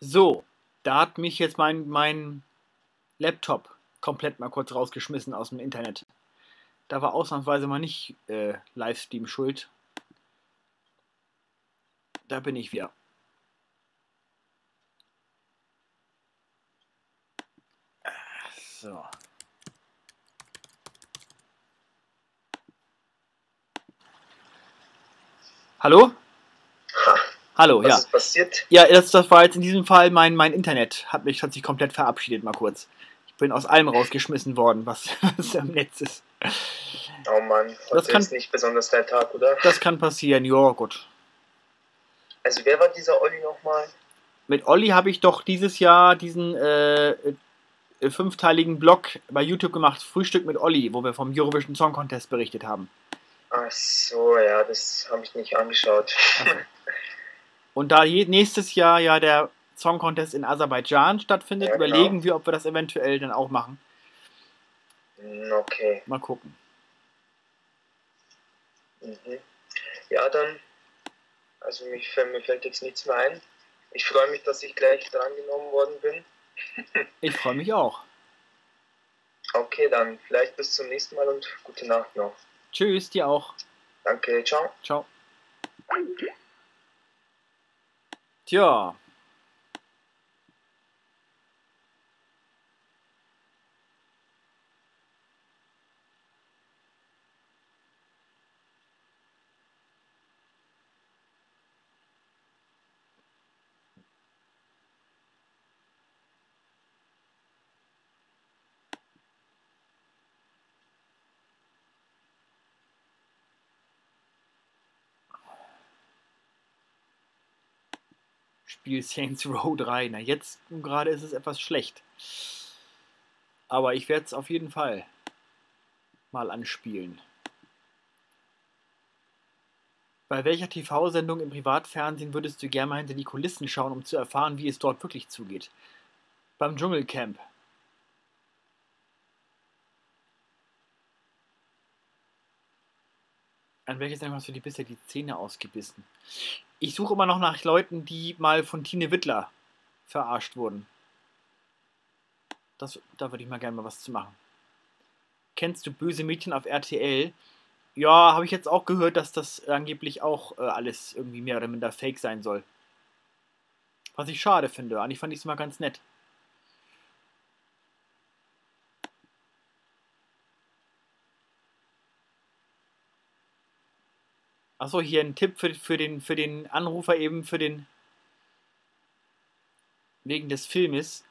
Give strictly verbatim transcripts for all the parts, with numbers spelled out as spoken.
So, da hat mich jetzt mein, mein Laptop komplett mal kurz rausgeschmissen aus dem Internet. Da war ausnahmsweise mal nicht äh, Livestream schuld. Da bin ich wieder. So. Hallo? Ha, Hallo, was ja. ist passiert? Ja, das, das war jetzt in diesem Fall mein, mein Internet. Hat mich hat sich komplett verabschiedet, mal kurz. Ich bin aus allem rausgeschmissen worden, was, was im Netz ist. Oh Mann, Das heute kann, ist nicht besonders der Tag, oder? das kann passieren, ja gut. Also wer war dieser Olli nochmal? Mit Olli habe ich doch dieses Jahr diesen äh, äh, fünfteiligen Blog bei YouTube gemacht, Frühstück mit Olli, wo wir vom Eurovision Song Contest berichtet haben. Ach so, ja, das habe ich nicht angeschaut. Achso. Und da je, nächstes Jahr ja der Song Contest in Aserbaidschan stattfindet, Ja, überlegen genau. wir, ob wir das eventuell dann auch machen. Hm, okay. Mal gucken. Mhm. Ja, dann, also mich, mir fällt jetzt nichts mehr ein. Ich freue mich, dass ich gleich drangenommen worden bin. Ich freue mich auch. Okay, dann vielleicht bis zum nächsten Mal und gute Nacht noch. Tschüss, dir auch. Danke, ciao. Ciao. Tja. Spiel Saints Row drei. Na, jetzt gerade ist es etwas schlecht. Aber ich werde es auf jeden Fall mal anspielen. Bei welcher T V-Sendung im Privatfernsehen würdest du gerne mal hinter die Kulissen schauen, um zu erfahren, wie es dort wirklich zugeht? Beim Dschungelcamp. An welcher Sendung hast du dir bisher die Zähne ausgebissen? Ich suche immer noch nach Leuten, die mal von Tine Wittler verarscht wurden. Das, da würde ich mal gerne mal was zu machen. Kennst du Böse Mädchen auf R T L? Ja, habe ich jetzt auch gehört, dass das angeblich auch äh, alles irgendwie mehr oder minder fake sein soll. Was ich schade finde. Eigentlich fand ich es mal ganz nett. Achso, hier ein Tipp für, für, den, für den Anrufer eben, für den wegen des Filmes.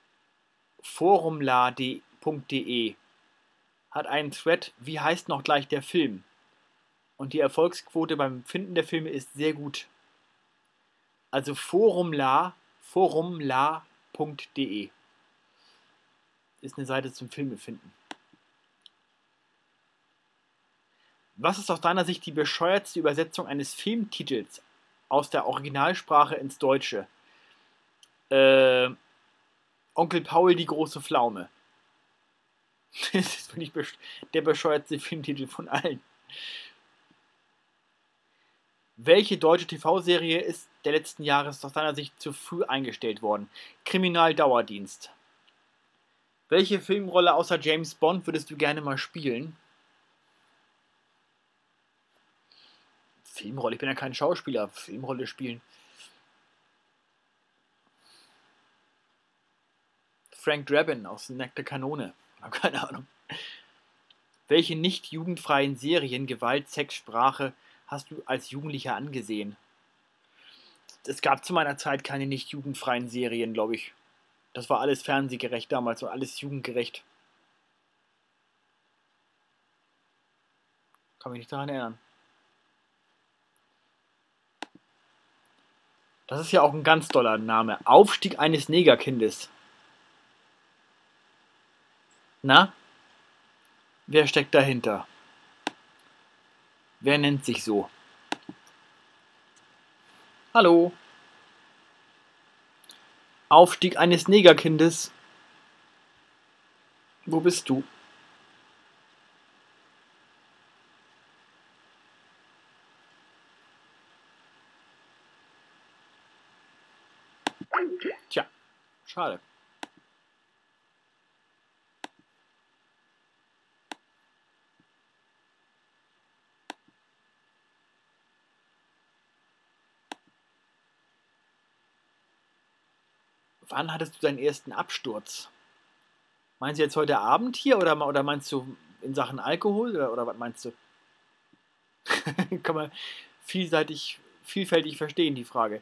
forumla punkt de hat einen Thread, wie heißt noch gleich der Film? Und die Erfolgsquote beim Finden der Filme ist sehr gut. Also forumla, forumla punkt de ist eine Seite zum Filme finden. Was ist aus deiner Sicht die bescheuertste Übersetzung eines Filmtitels aus der Originalsprache ins Deutsche? Äh, Onkel Paul, die große Pflaume. Das ist wirklich der bescheuertste Filmtitel von allen. Welche deutsche T V-Serie ist der letzten Jahres aus deiner Sicht zu früh eingestellt worden? Kriminaldauerdienst. Welche Filmrolle außer James Bond würdest du gerne mal spielen? Filmrolle, ich bin ja kein Schauspieler. Filmrolle spielen. Frank Drabin aus Nackte Kanone. Keine Ahnung. Welche nicht jugendfreien Serien, Gewalt, Sex, Sprache hast du als Jugendlicher angesehen? Es gab zu meiner Zeit keine nicht jugendfreien Serien, glaube ich. Das war alles fernsehgerecht damals und alles jugendgerecht. Kann mich nicht daran erinnern. Das ist ja auch ein ganz toller Name. Aufstieg eines Negerkindes. Na? Wer steckt dahinter? Wer nennt sich so? Hallo? Aufstieg eines Negerkindes. Wo bist du? Tja, schade. Wann hattest du deinen ersten Absturz? Meinst du jetzt heute Abend hier oder, oder meinst du in Sachen Alkohol oder, oder was meinst du? Kann man vielseitig, vielfältig verstehen, die Frage.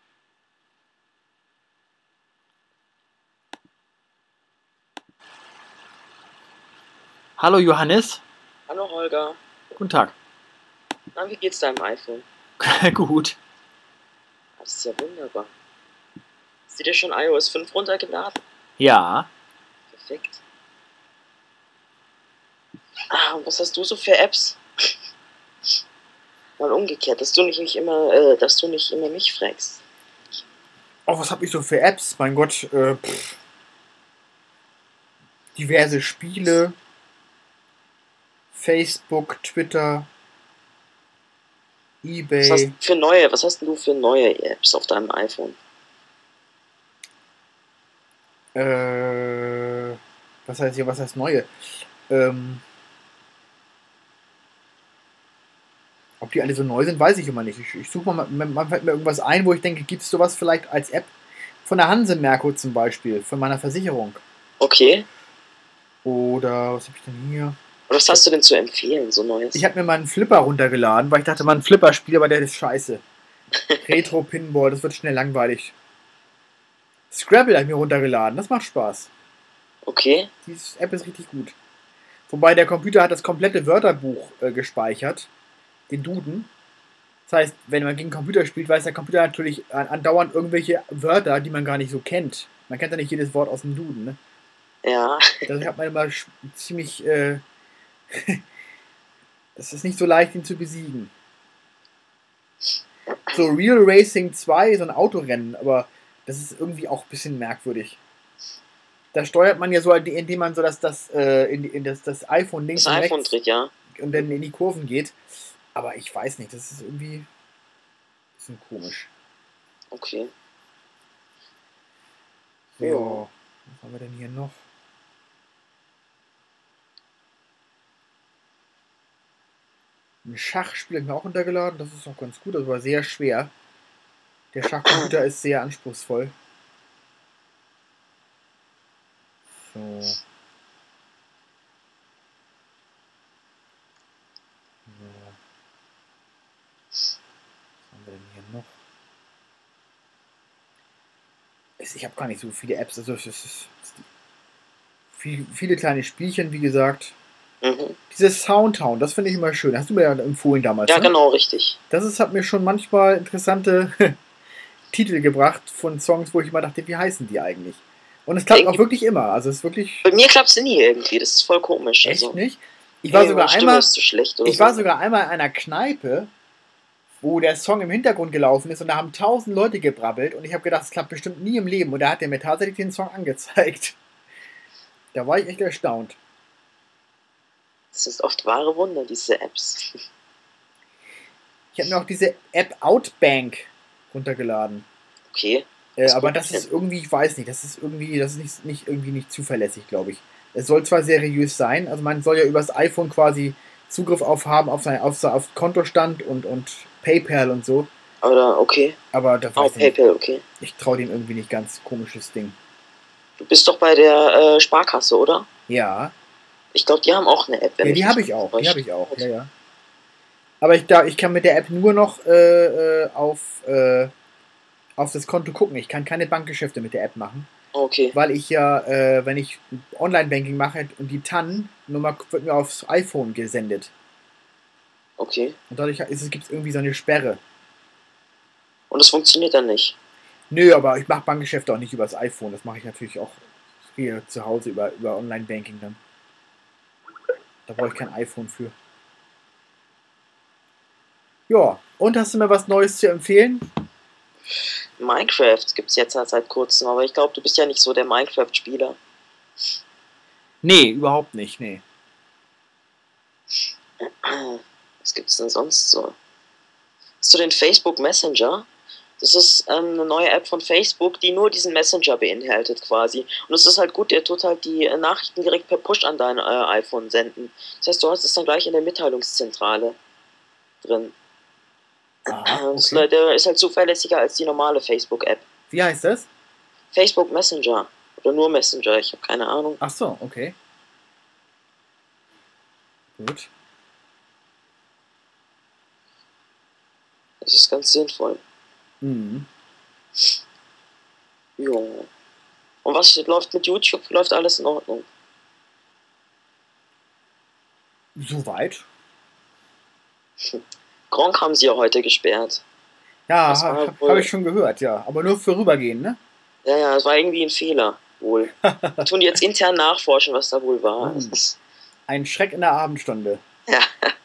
Hallo Johannes. Hallo Holger. Guten Tag. Na, wie geht's deinem iPhone? Gut. Das ist ja wunderbar. Hast du dir schon i O S fünf runtergeladen? Ja. Perfekt. Ah, und was hast du so für Apps? Mal umgekehrt, dass du nicht, nicht immer, äh, dass du nicht immer mich fragst. Oh, was habe ich so für Apps? Mein Gott, äh, pff. Diverse Spiele, Facebook, Twitter, eBay. Was hast du für neue, was hast du für neue Apps auf deinem iPhone? Äh, was heißt hier, was heißt neue? Ähm, ob die alle so neu sind, weiß ich immer nicht. Ich, ich suche mal, man fällt mir irgendwas ein, wo ich denke, gibt es sowas vielleicht als App? Von der Hanse Merkur zum Beispiel, von meiner Versicherung. Okay. Oder was habe ich denn hier? Und was hast du denn zu empfehlen, so Neues? Ich habe mir mal einen Flipper runtergeladen, weil ich dachte, mal ein Flipper-Spiel, aber der ist scheiße. Retro-Pinball, das wird schnell langweilig. Scrabble habe ich mir runtergeladen, das macht Spaß. Okay. Diese App ist richtig gut. Wobei der Computer hat das komplette Wörterbuch äh, gespeichert, den Duden. Das heißt, wenn man gegen Computer spielt, weiß der Computer natürlich andauernd irgendwelche Wörter, die man gar nicht so kennt. Man kennt ja nicht jedes Wort aus dem Duden, ne? Ja. Das hat man immer ziemlich... Äh, das ist nicht so leicht, ihn zu besiegen. So Real Racing zwei, so ein Autorennen, aber das ist irgendwie auch ein bisschen merkwürdig. Da steuert man ja so, indem man so das, das, äh, in, in das, das iPhone links das und iPhone rechts dreht, ja. und dann in die Kurven geht. Aber ich weiß nicht, das ist irgendwie ein bisschen komisch. Okay. So, Jo. was haben wir denn hier noch? Ein Schachspiel habe ich mir auch runtergeladen, das ist auch ganz gut, das war sehr schwer. Der Schachcomputer ist sehr anspruchsvoll. So. So. Was haben wir denn hier noch? Ich habe gar nicht so viele Apps, also es ist, es ist viel, viele kleine Spielchen, wie gesagt. Mhm. Dieses Soundhound, das finde ich immer schön. Hast du mir ja empfohlen damals. Ja, ne? genau, richtig. Das ist, hat mir schon manchmal interessante Titel gebracht von Songs, wo ich immer dachte, wie heißen die eigentlich? Und es klappt Irgendwie- auch wirklich immer. Also es ist wirklich Bei mir klappt's nie irgendwie, das ist voll komisch. echt also, nicht. Ich war nee, sogar meine Stimme einmal, ist zu schlecht oder ich so. war sogar einmal in einer Kneipe, wo der Song im Hintergrund gelaufen ist und da haben tausend Leute gebrabbelt und ich habe gedacht, es klappt bestimmt nie im Leben. Und da hat er mir tatsächlich den Song angezeigt. Da war ich echt erstaunt. Das ist oft wahre Wunder, diese Apps. Ich habe mir auch diese App Outbank runtergeladen. Okay. Äh, Was aber gut das ist denn? irgendwie, ich weiß nicht, das ist irgendwie, das ist nicht, nicht irgendwie nicht zuverlässig, glaube ich. Es soll zwar seriös sein, also man soll ja übers iPhone quasi Zugriff auf haben auf sein auf, auf Kontostand und, und PayPal und so, Aber da, okay. aber da Oh, weiß ich nicht. PayPal, okay. Ich traue dem irgendwie nicht ganz, komisches Ding. Du bist doch bei der äh, Sparkasse, oder? Ja, Ich glaube, die haben auch eine App. wenn ja mich die nicht habe ich auch, die täuscht. habe ich auch, ja, ja. Aber ich, da, ich kann mit der App nur noch äh, äh, auf, äh, auf das Konto gucken. Ich kann keine Bankgeschäfte mit der App machen. Okay. Weil ich ja, äh, wenn ich Online-Banking mache und die T A N-Nummer wird mir aufs iPhone gesendet. Okay. Und dadurch gibt es irgendwie so eine Sperre. Und das funktioniert dann nicht. Nö, aber ich mache Bankgeschäfte auch nicht übers iPhone. Das mache ich natürlich auch hier zu Hause über, über Online-Banking dann. Da brauche ich kein iPhone für. Ja, und hast du mir was Neues zu empfehlen? Minecraft gibt es jetzt halt seit kurzem, aber ich glaube, du bist ja nicht so der Minecraft-Spieler. Nee, überhaupt nicht, nee. Was gibt's denn sonst so? Hast du den Facebook Messenger? Das ist ähm, eine neue App von Facebook, die nur diesen Messenger beinhaltet quasi. Und es ist halt gut, der tut halt die äh, Nachrichten direkt per Push an dein äh, iPhone senden. Das heißt, du hast es dann gleich in der Mitteilungszentrale drin. Aha, Das, okay. der ist halt zuverlässiger als die normale Facebook-App. Wie heißt das? Facebook Messenger. Oder nur Messenger, ich habe keine Ahnung. Ach so, okay. Gut. Das ist ganz sinnvoll. Mhm. Jo. Und was läuft mit YouTube? Läuft alles in Ordnung? Soweit. Gronk haben sie ja heute gesperrt. Ja, Das war habe hab, wohl- hab ich schon gehört, ja. Aber nur vorübergehend, ne? Ja, ja, es war irgendwie ein Fehler, wohl. Wir tun jetzt intern nachforschen, was da wohl war. Uh. Das ist, Ein Schreck in der Abendstunde. ja.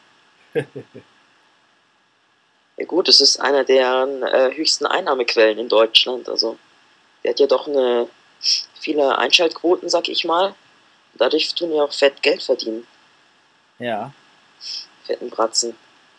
Ja gut, es ist einer der äh, höchsten Einnahmequellen in Deutschland. Also der hat ja doch eine viele Einschaltquoten, sag ich mal. Dadurch tun ja auch fett Geld verdienen. Ja. Fetten Bratzen.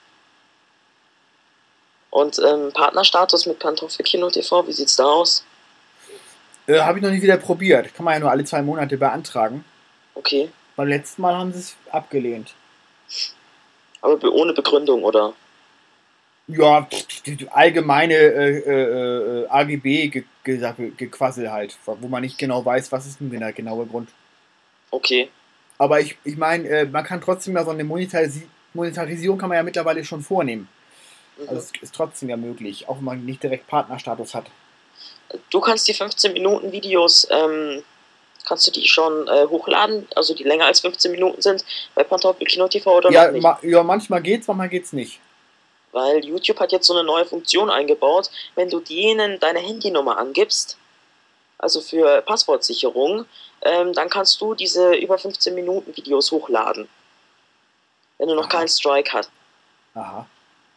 Und ähm, Partnerstatus mit Pantoffelkino T V, wie sieht's da aus? Äh, habe ich noch nicht wieder probiert. Kann man ja nur alle zwei Monate beantragen. Okay. Beim letzten Mal haben sie es abgelehnt. Aber be ohne Begründung, oder? Ja, pff, die die allgemeine äh, äh, äh, A G B-Gequassel halt, wo man nicht genau weiß, was ist nun der genaue Grund. Okay. Aber ich, ich meine, äh, man kann trotzdem ja so eine Monetarisi Monetarisierung kann man ja mittlerweile schon vornehmen. Mhm. Also es ist trotzdem ja möglich, auch wenn man nicht direkt Partnerstatus hat. Du kannst die fünfzehn Minuten Videos, ähm, kannst du die schon äh, hochladen, also die länger als fünfzehn Minuten sind, bei Pantoffelkino T V oder Ja, noch nicht? ma ja, manchmal geht's, manchmal geht's nicht. Weil YouTube hat jetzt so eine neue Funktion eingebaut, wenn du denen deine Handynummer angibst, also für Passwortsicherung, ähm, dann kannst du diese über fünfzehn Minuten Videos hochladen. Wenn du noch Aha. keinen Strike hast. Aha.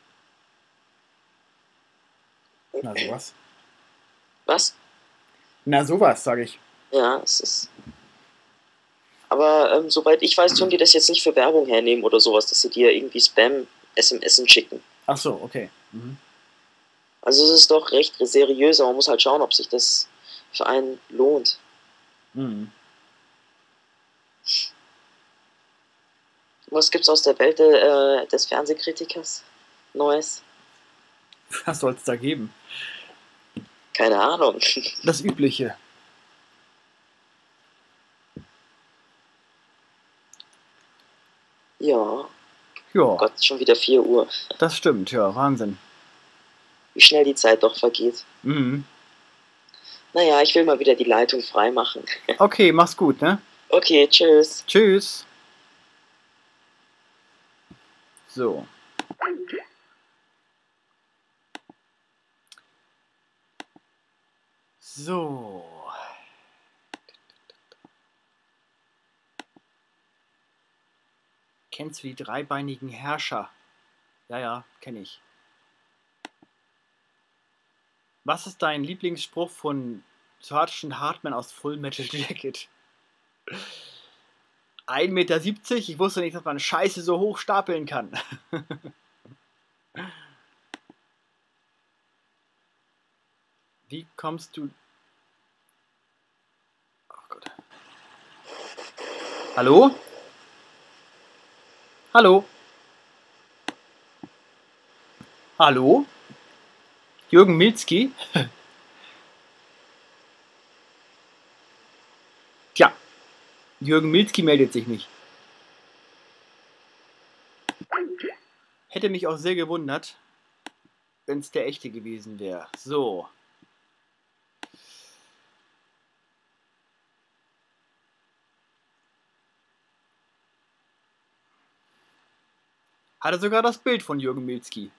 Na sowas. Was? Na sowas, sage ich. Ja, es ist. Aber ähm, soweit ich weiß, tun die das jetzt nicht für Werbung hernehmen oder sowas, dass sie dir irgendwie Spam-S M S schicken. Ach so, okay. Mhm. Also es ist doch recht seriös, aber man muss halt schauen, ob sich das für einen lohnt. Mhm. Was gibt's aus der Welt äh, des Fernsehkritikers Neues? Was soll's da geben? Keine Ahnung. Das Übliche. Ja, Ja, Gott, schon wieder vier Uhr. das stimmt, ja, Wahnsinn. Wie schnell die Zeit doch vergeht. Mhm. Naja, ich will mal wieder die Leitung frei machen. Okay, mach's gut, ne? Okay, tschüss. Tschüss. So. So. Kennst du die dreibeinigen Herrscher? Ja, ja, kenne ich. Was ist dein Lieblingsspruch von Sergeant Hartman aus Full Metal Jacket? ein Meter siebzig? Ich wusste nicht, dass man Scheiße so hoch stapeln kann. Wie kommst du... Oh Gott. Hallo? Hallo? Hallo? Jürgen Milzki? Tja, Jürgen Milzki meldet sich nicht. Hätte mich auch sehr gewundert, wenn es der echte gewesen wäre. So. Hatte sogar das Bild von Jürgen Milzki.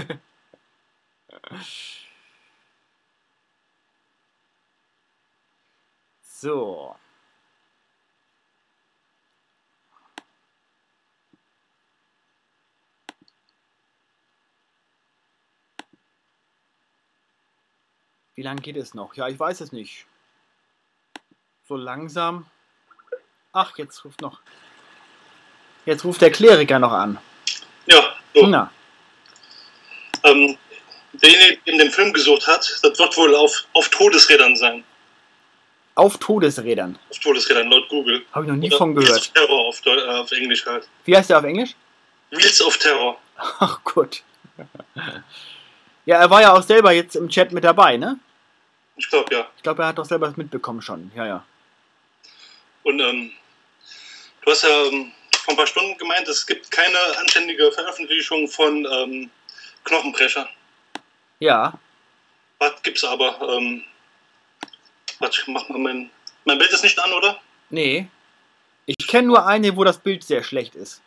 So. Wie lange geht es noch? Ja, ich weiß es nicht. So langsam. Ach, jetzt ruft noch. Jetzt ruft der Kleriker noch an. Ja, so. Na, Ähm, derjenige, der den Film gesucht hat, das wird wohl auf, auf Todesrädern sein. Auf Todesrädern? Auf Todesrädern, laut Google. Habe ich noch nie Oder von Wheels gehört. of Terror auf, Deu- äh, auf Englisch halt. Wie heißt der auf Englisch? Wheels of Terror. Ach gut. Ja, er war ja auch selber jetzt im Chat mit dabei, ne? Ich glaube, ja. Ich glaube, er hat doch selber das mitbekommen schon. Ja, ja. Und ähm, du hast ja ähm, vor ein paar Stunden gemeint, es gibt keine anständige Veröffentlichung von ähm, Knochenbrecher. Ja. Was gibt's aber? Ähm, warte, ich mach mal mein. Mein Bild ist nicht an, oder? Nee. Ich kenne nur eine, wo das Bild sehr schlecht ist.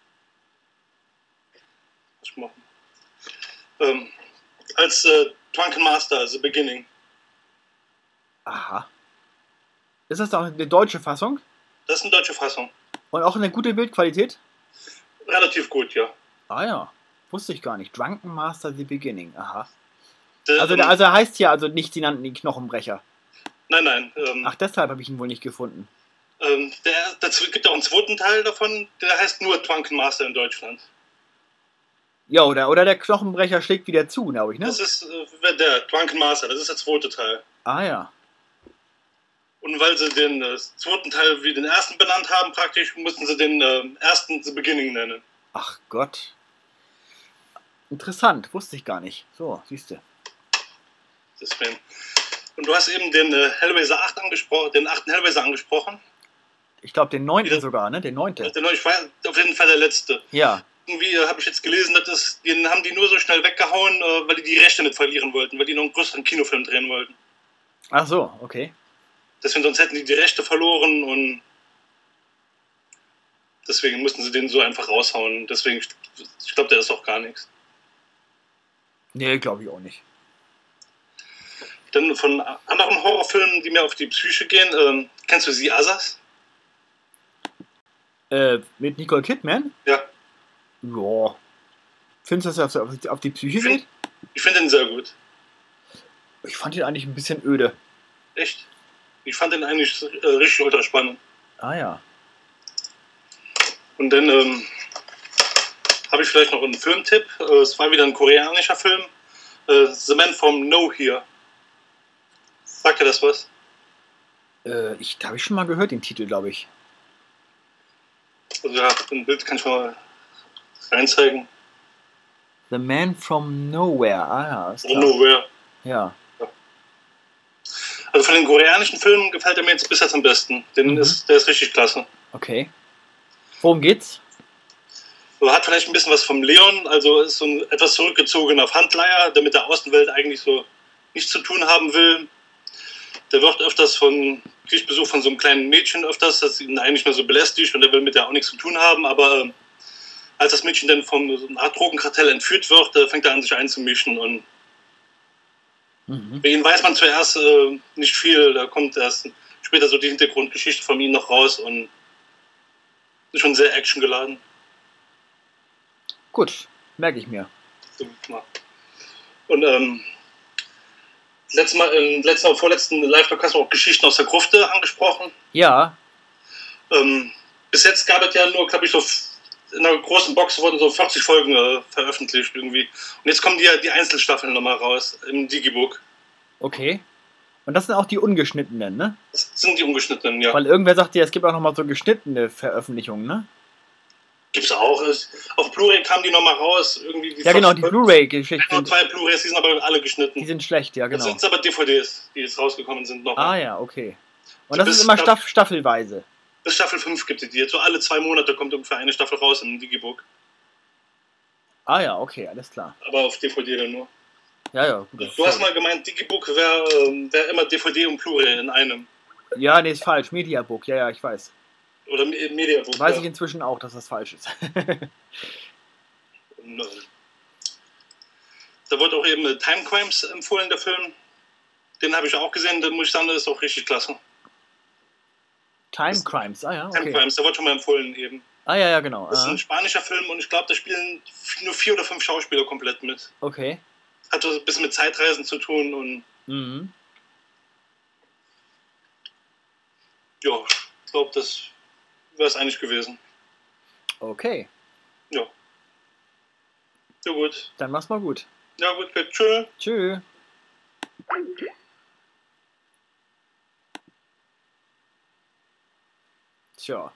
Ich mach. Ähm, als äh, Drunken Master, The Beginning. Aha. Ist das doch eine deutsche Fassung? Das ist eine deutsche Fassung. Und auch eine gute Bildqualität? Relativ gut, ja. Ah ja. Wusste ich gar nicht. Drunken Master The Beginning. Aha. Der, Also, ähm, der, also er heißt ja also nicht, sie nannten ihn Knochenbrecher. Nein, nein. Ähm, Ach, deshalb habe ich ihn wohl nicht gefunden. ähm, der, dazu gibt auch einen zweiten Teil davon, der heißt nur Drunken Master in Deutschland. Ja, oder, oder der Knochenbrecher schlägt wieder zu, glaube ich, ne? Das ist äh, der Drunken Master, das ist der zweite Teil. Ah ja. Und weil sie den äh, zweiten Teil wie den ersten benannt haben, praktisch, mussten sie den äh, ersten The Beginning nennen. Ach Gott. Interessant, wusste ich gar nicht. So, siehst du. Deswegen. Und du hast eben den äh, Hellraiser acht angesprochen, den achten Hellraiser angesprochen. Ich glaube, den neunten Ja. sogar, ne? Den neunten. Der neue, ich war auf jeden Fall der letzte. Ja. Irgendwie äh, habe ich jetzt gelesen, dass das, den haben die nur so schnell weggehauen, äh, weil die die Rechte nicht verlieren wollten, weil die noch einen größeren Kinofilm drehen wollten. Ach so, okay. Deswegen, sonst hätten die die Rechte verloren und deswegen mussten sie den so einfach raushauen. Deswegen, ich glaube, der ist auch gar nichts. Nee, glaube ich auch nicht. Dann von anderen Horrorfilmen, die mir auf die Psyche gehen, ähm, kennst du The Others? Äh, mit Nicole Kidman? Ja. Ja. Findest du, dass er auf, auf die Psyche Ich find- geht? Ich finde den sehr gut. Ich fand ihn eigentlich ein bisschen öde. Echt. Ich fand den eigentlich äh, richtig ultra spannend. Ah ja. Und dann ähm, habe ich vielleicht noch einen Filmtipp. Äh, es war wieder ein koreanischer Film. Äh, The Man from Nowhere. Sagt dir das was? Äh, ich, da habe ich schon mal gehört, den Titel, glaube ich. Also ja, ein Bild kann ich mal reinzeigen. The Man from Nowhere. Ah ja, ist From klar. Nowhere. Ja. Also von den koreanischen Filmen gefällt er mir jetzt bis jetzt am besten. Den Mhm. ist, der ist richtig klasse. Okay. Worum geht's? So, hat vielleicht ein bisschen was vom Leon, also ist so ein etwas zurückgezogener Pfandleiher, der mit der Außenwelt eigentlich so nichts zu tun haben will. Der wird öfters von, kriegt Besuch von so einem kleinen Mädchen öfters, das ihn eigentlich nur so belästigt und der will mit der auch nichts zu tun haben, aber äh, als das Mädchen dann von so einer Art Drogenkartell entführt wird, äh, fängt er an sich einzumischen und Mhm. bei ihm weiß man zuerst äh, nicht viel, da kommt erst später so die Hintergrundgeschichte von ihm noch raus und ist schon sehr actiongeladen. Gut, merke ich mir. Und ähm, letztes Mal, im letzten oder vorletzten Live-Talk hast du auch Geschichten aus der Grufte angesprochen. Ja, Ähm, bis jetzt gab es ja nur, glaube ich, so f- in einer großen Box wurden so vierzig Folgen äh, veröffentlicht irgendwie. Und jetzt kommen die ja die Einzelstaffeln nochmal raus im Digibook. okay. Und das sind auch die ungeschnittenen, ne? Das sind die ungeschnittenen, ja. Weil irgendwer sagt ja, es gibt auch nochmal so geschnittene Veröffentlichungen, ne? Gibt's auch. Ist- Auf Blu-ray kamen die nochmal raus. Irgendwie die Ja, genau, die vierzig Folgen. Blu-ray-Geschichten, Genau, zwei Blu-rays, die sind aber alle geschnitten. die sind schlecht, ja, Jetzt genau. sind es aber D V Ds, die jetzt rausgekommen sind noch. Ah ja, okay. Und So das bis ist immer Staff- Staff staffelweise. Bis Staffel fünf gibt es die. Jetzt so alle zwei Monate kommt ungefähr eine Staffel raus im Digibook. Ah ja, okay, alles klar. Aber auf D V D dann nur. Ja, ja, gut. das ist Du hast toll. mal gemeint, Digibook wäre ähm, wär immer D V D und Blu-ray in einem. Ja, nee, ist falsch. Mediabook, ja, ja, ich weiß. Oder Me- Mediabook. Weiß ja. ich inzwischen auch, dass das falsch ist. Und, ähm, da wurde auch eben äh, Time Crimes empfohlen, der Film. Den habe ich auch gesehen, den muss ich sagen, der ist auch richtig klasse. Time Crimes, ah ja, Time okay. Crimes, der wurde schon mal empfohlen eben. Ah ja, ja, genau. Das ist Ah, ein spanischer Film und ich glaube, da spielen f- nur vier oder fünf Schauspieler komplett mit. okay. Hat so ein bisschen mit Zeitreisen zu tun und Mhm. ja, ich glaube, das wäre es eigentlich gewesen. Okay, Ja. Ja gut. dann mach's mal gut. Ja, gut, gut. Tschö. Tschö. Tja.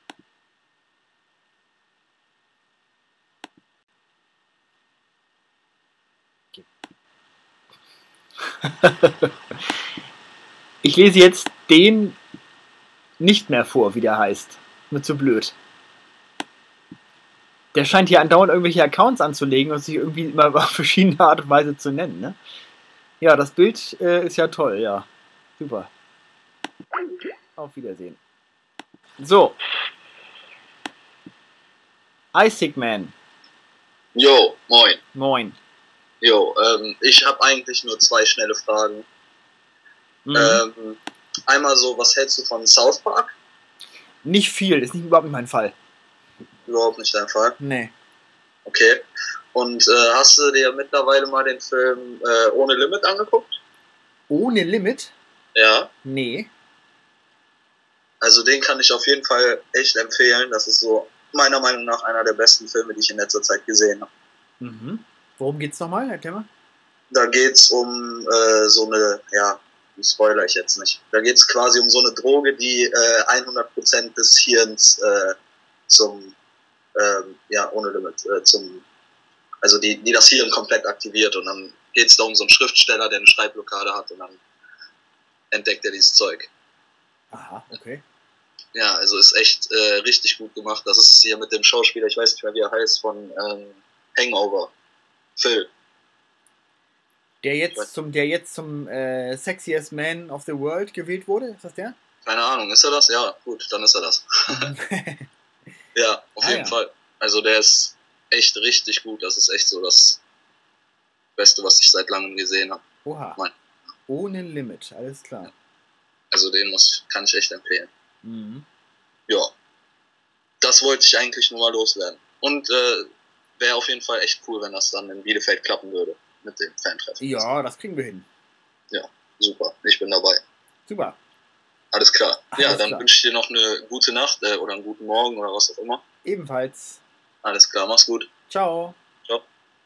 Ich lese jetzt den nicht mehr vor, wie der heißt. Nur zu blöd. Der scheint hier andauernd irgendwelche Accounts anzulegen und sich irgendwie immer auf verschiedene Art und Weise zu nennen, ne? Ja, das Bild äh, ist ja toll, ja. Super. Auf Wiedersehen. So. Isaac Man. Jo, moin. Moin. Jo, ähm, ich habe eigentlich nur zwei schnelle Fragen. Mhm. Ähm, einmal so, was hältst du von South Park? Nicht viel, ist nicht überhaupt nicht mein Fall. Überhaupt nicht dein Fall. Nee. Okay. Und äh, hast du dir mittlerweile mal den Film äh, Ohne Limit angeguckt? Ohne Limit? Ja. Nee. Also den kann ich auf jeden Fall echt empfehlen. Das ist so meiner Meinung nach einer der besten Filme, die ich in letzter Zeit gesehen habe. Mhm. Worum geht's nochmal, Herr Klemmer? Da geht's um äh, so eine, ja, die spoiler ich jetzt nicht. Da geht's quasi um so eine Droge, die äh, hundert Prozent des Hirns äh, zum, ähm, ja, ohne Limit, äh, zum, also die, die das Hirn komplett aktiviert. Und dann geht's da um so einen Schriftsteller, der eine Schreibblockade hat und dann entdeckt er dieses Zeug. Aha, okay. Ja, also ist echt äh, richtig gut gemacht. Das ist hier mit dem Schauspieler, ich weiß nicht mehr, wie er heißt, von ähm, Hangover. Phil. Der jetzt zum, der jetzt zum äh, Sexiest Man of the World gewählt wurde, ist das der? Keine Ahnung, ist er das? Ja, gut, dann ist er das. Ja, auf Ah, jeden ja. Fall. Also der ist echt richtig gut. Das ist echt so das Beste, was ich seit langem gesehen habe. Oha. Nein. Ohne Limit, alles klar. Also den muss, kann ich echt empfehlen. Mhm. Ja, das wollte ich eigentlich nur mal loswerden. Und äh, wäre auf jeden Fall echt cool, wenn das dann in Bielefeld klappen würde mit dem Fantreffen. Ja, das kriegen wir hin. Super, ich bin dabei. Super. Alles klar. Alles ja, dann klar. wünsche ich dir noch eine gute Nacht äh, oder einen guten Morgen oder was auch immer. Ebenfalls. Alles klar, mach's gut. Ciao. Ciao.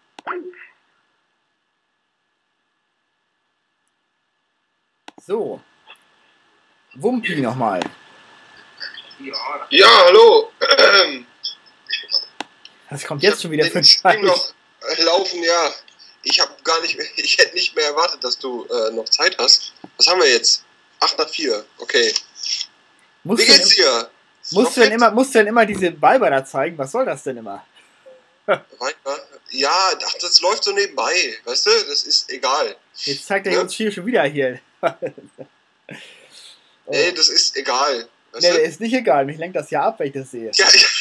So. Wumpi nochmal. Ja, hallo. Ähm, Das kommt jetzt schon wieder für ein den Stream Scheiß. noch äh, laufen, ja. Ich habe gar nicht, ich hätte nicht mehr erwartet, dass du äh, noch Zeit hast. Was haben wir jetzt? acht nach vier. Okay. Musst Wie du, geht's denn, dir? Ist musst, noch du denn fit? immer, musst du denn immer diese Weiber da zeigen? Was soll das denn immer? Weiter? Ja, ach, das läuft so nebenbei. Weißt du, das ist egal. Jetzt zeigt er Ja. uns hier schon wieder hier. Oh. Ey, das ist egal. Weißt Nee, du? ist nicht egal. Mich lenkt das ja ab, wenn ich das sehe. Ja, ja.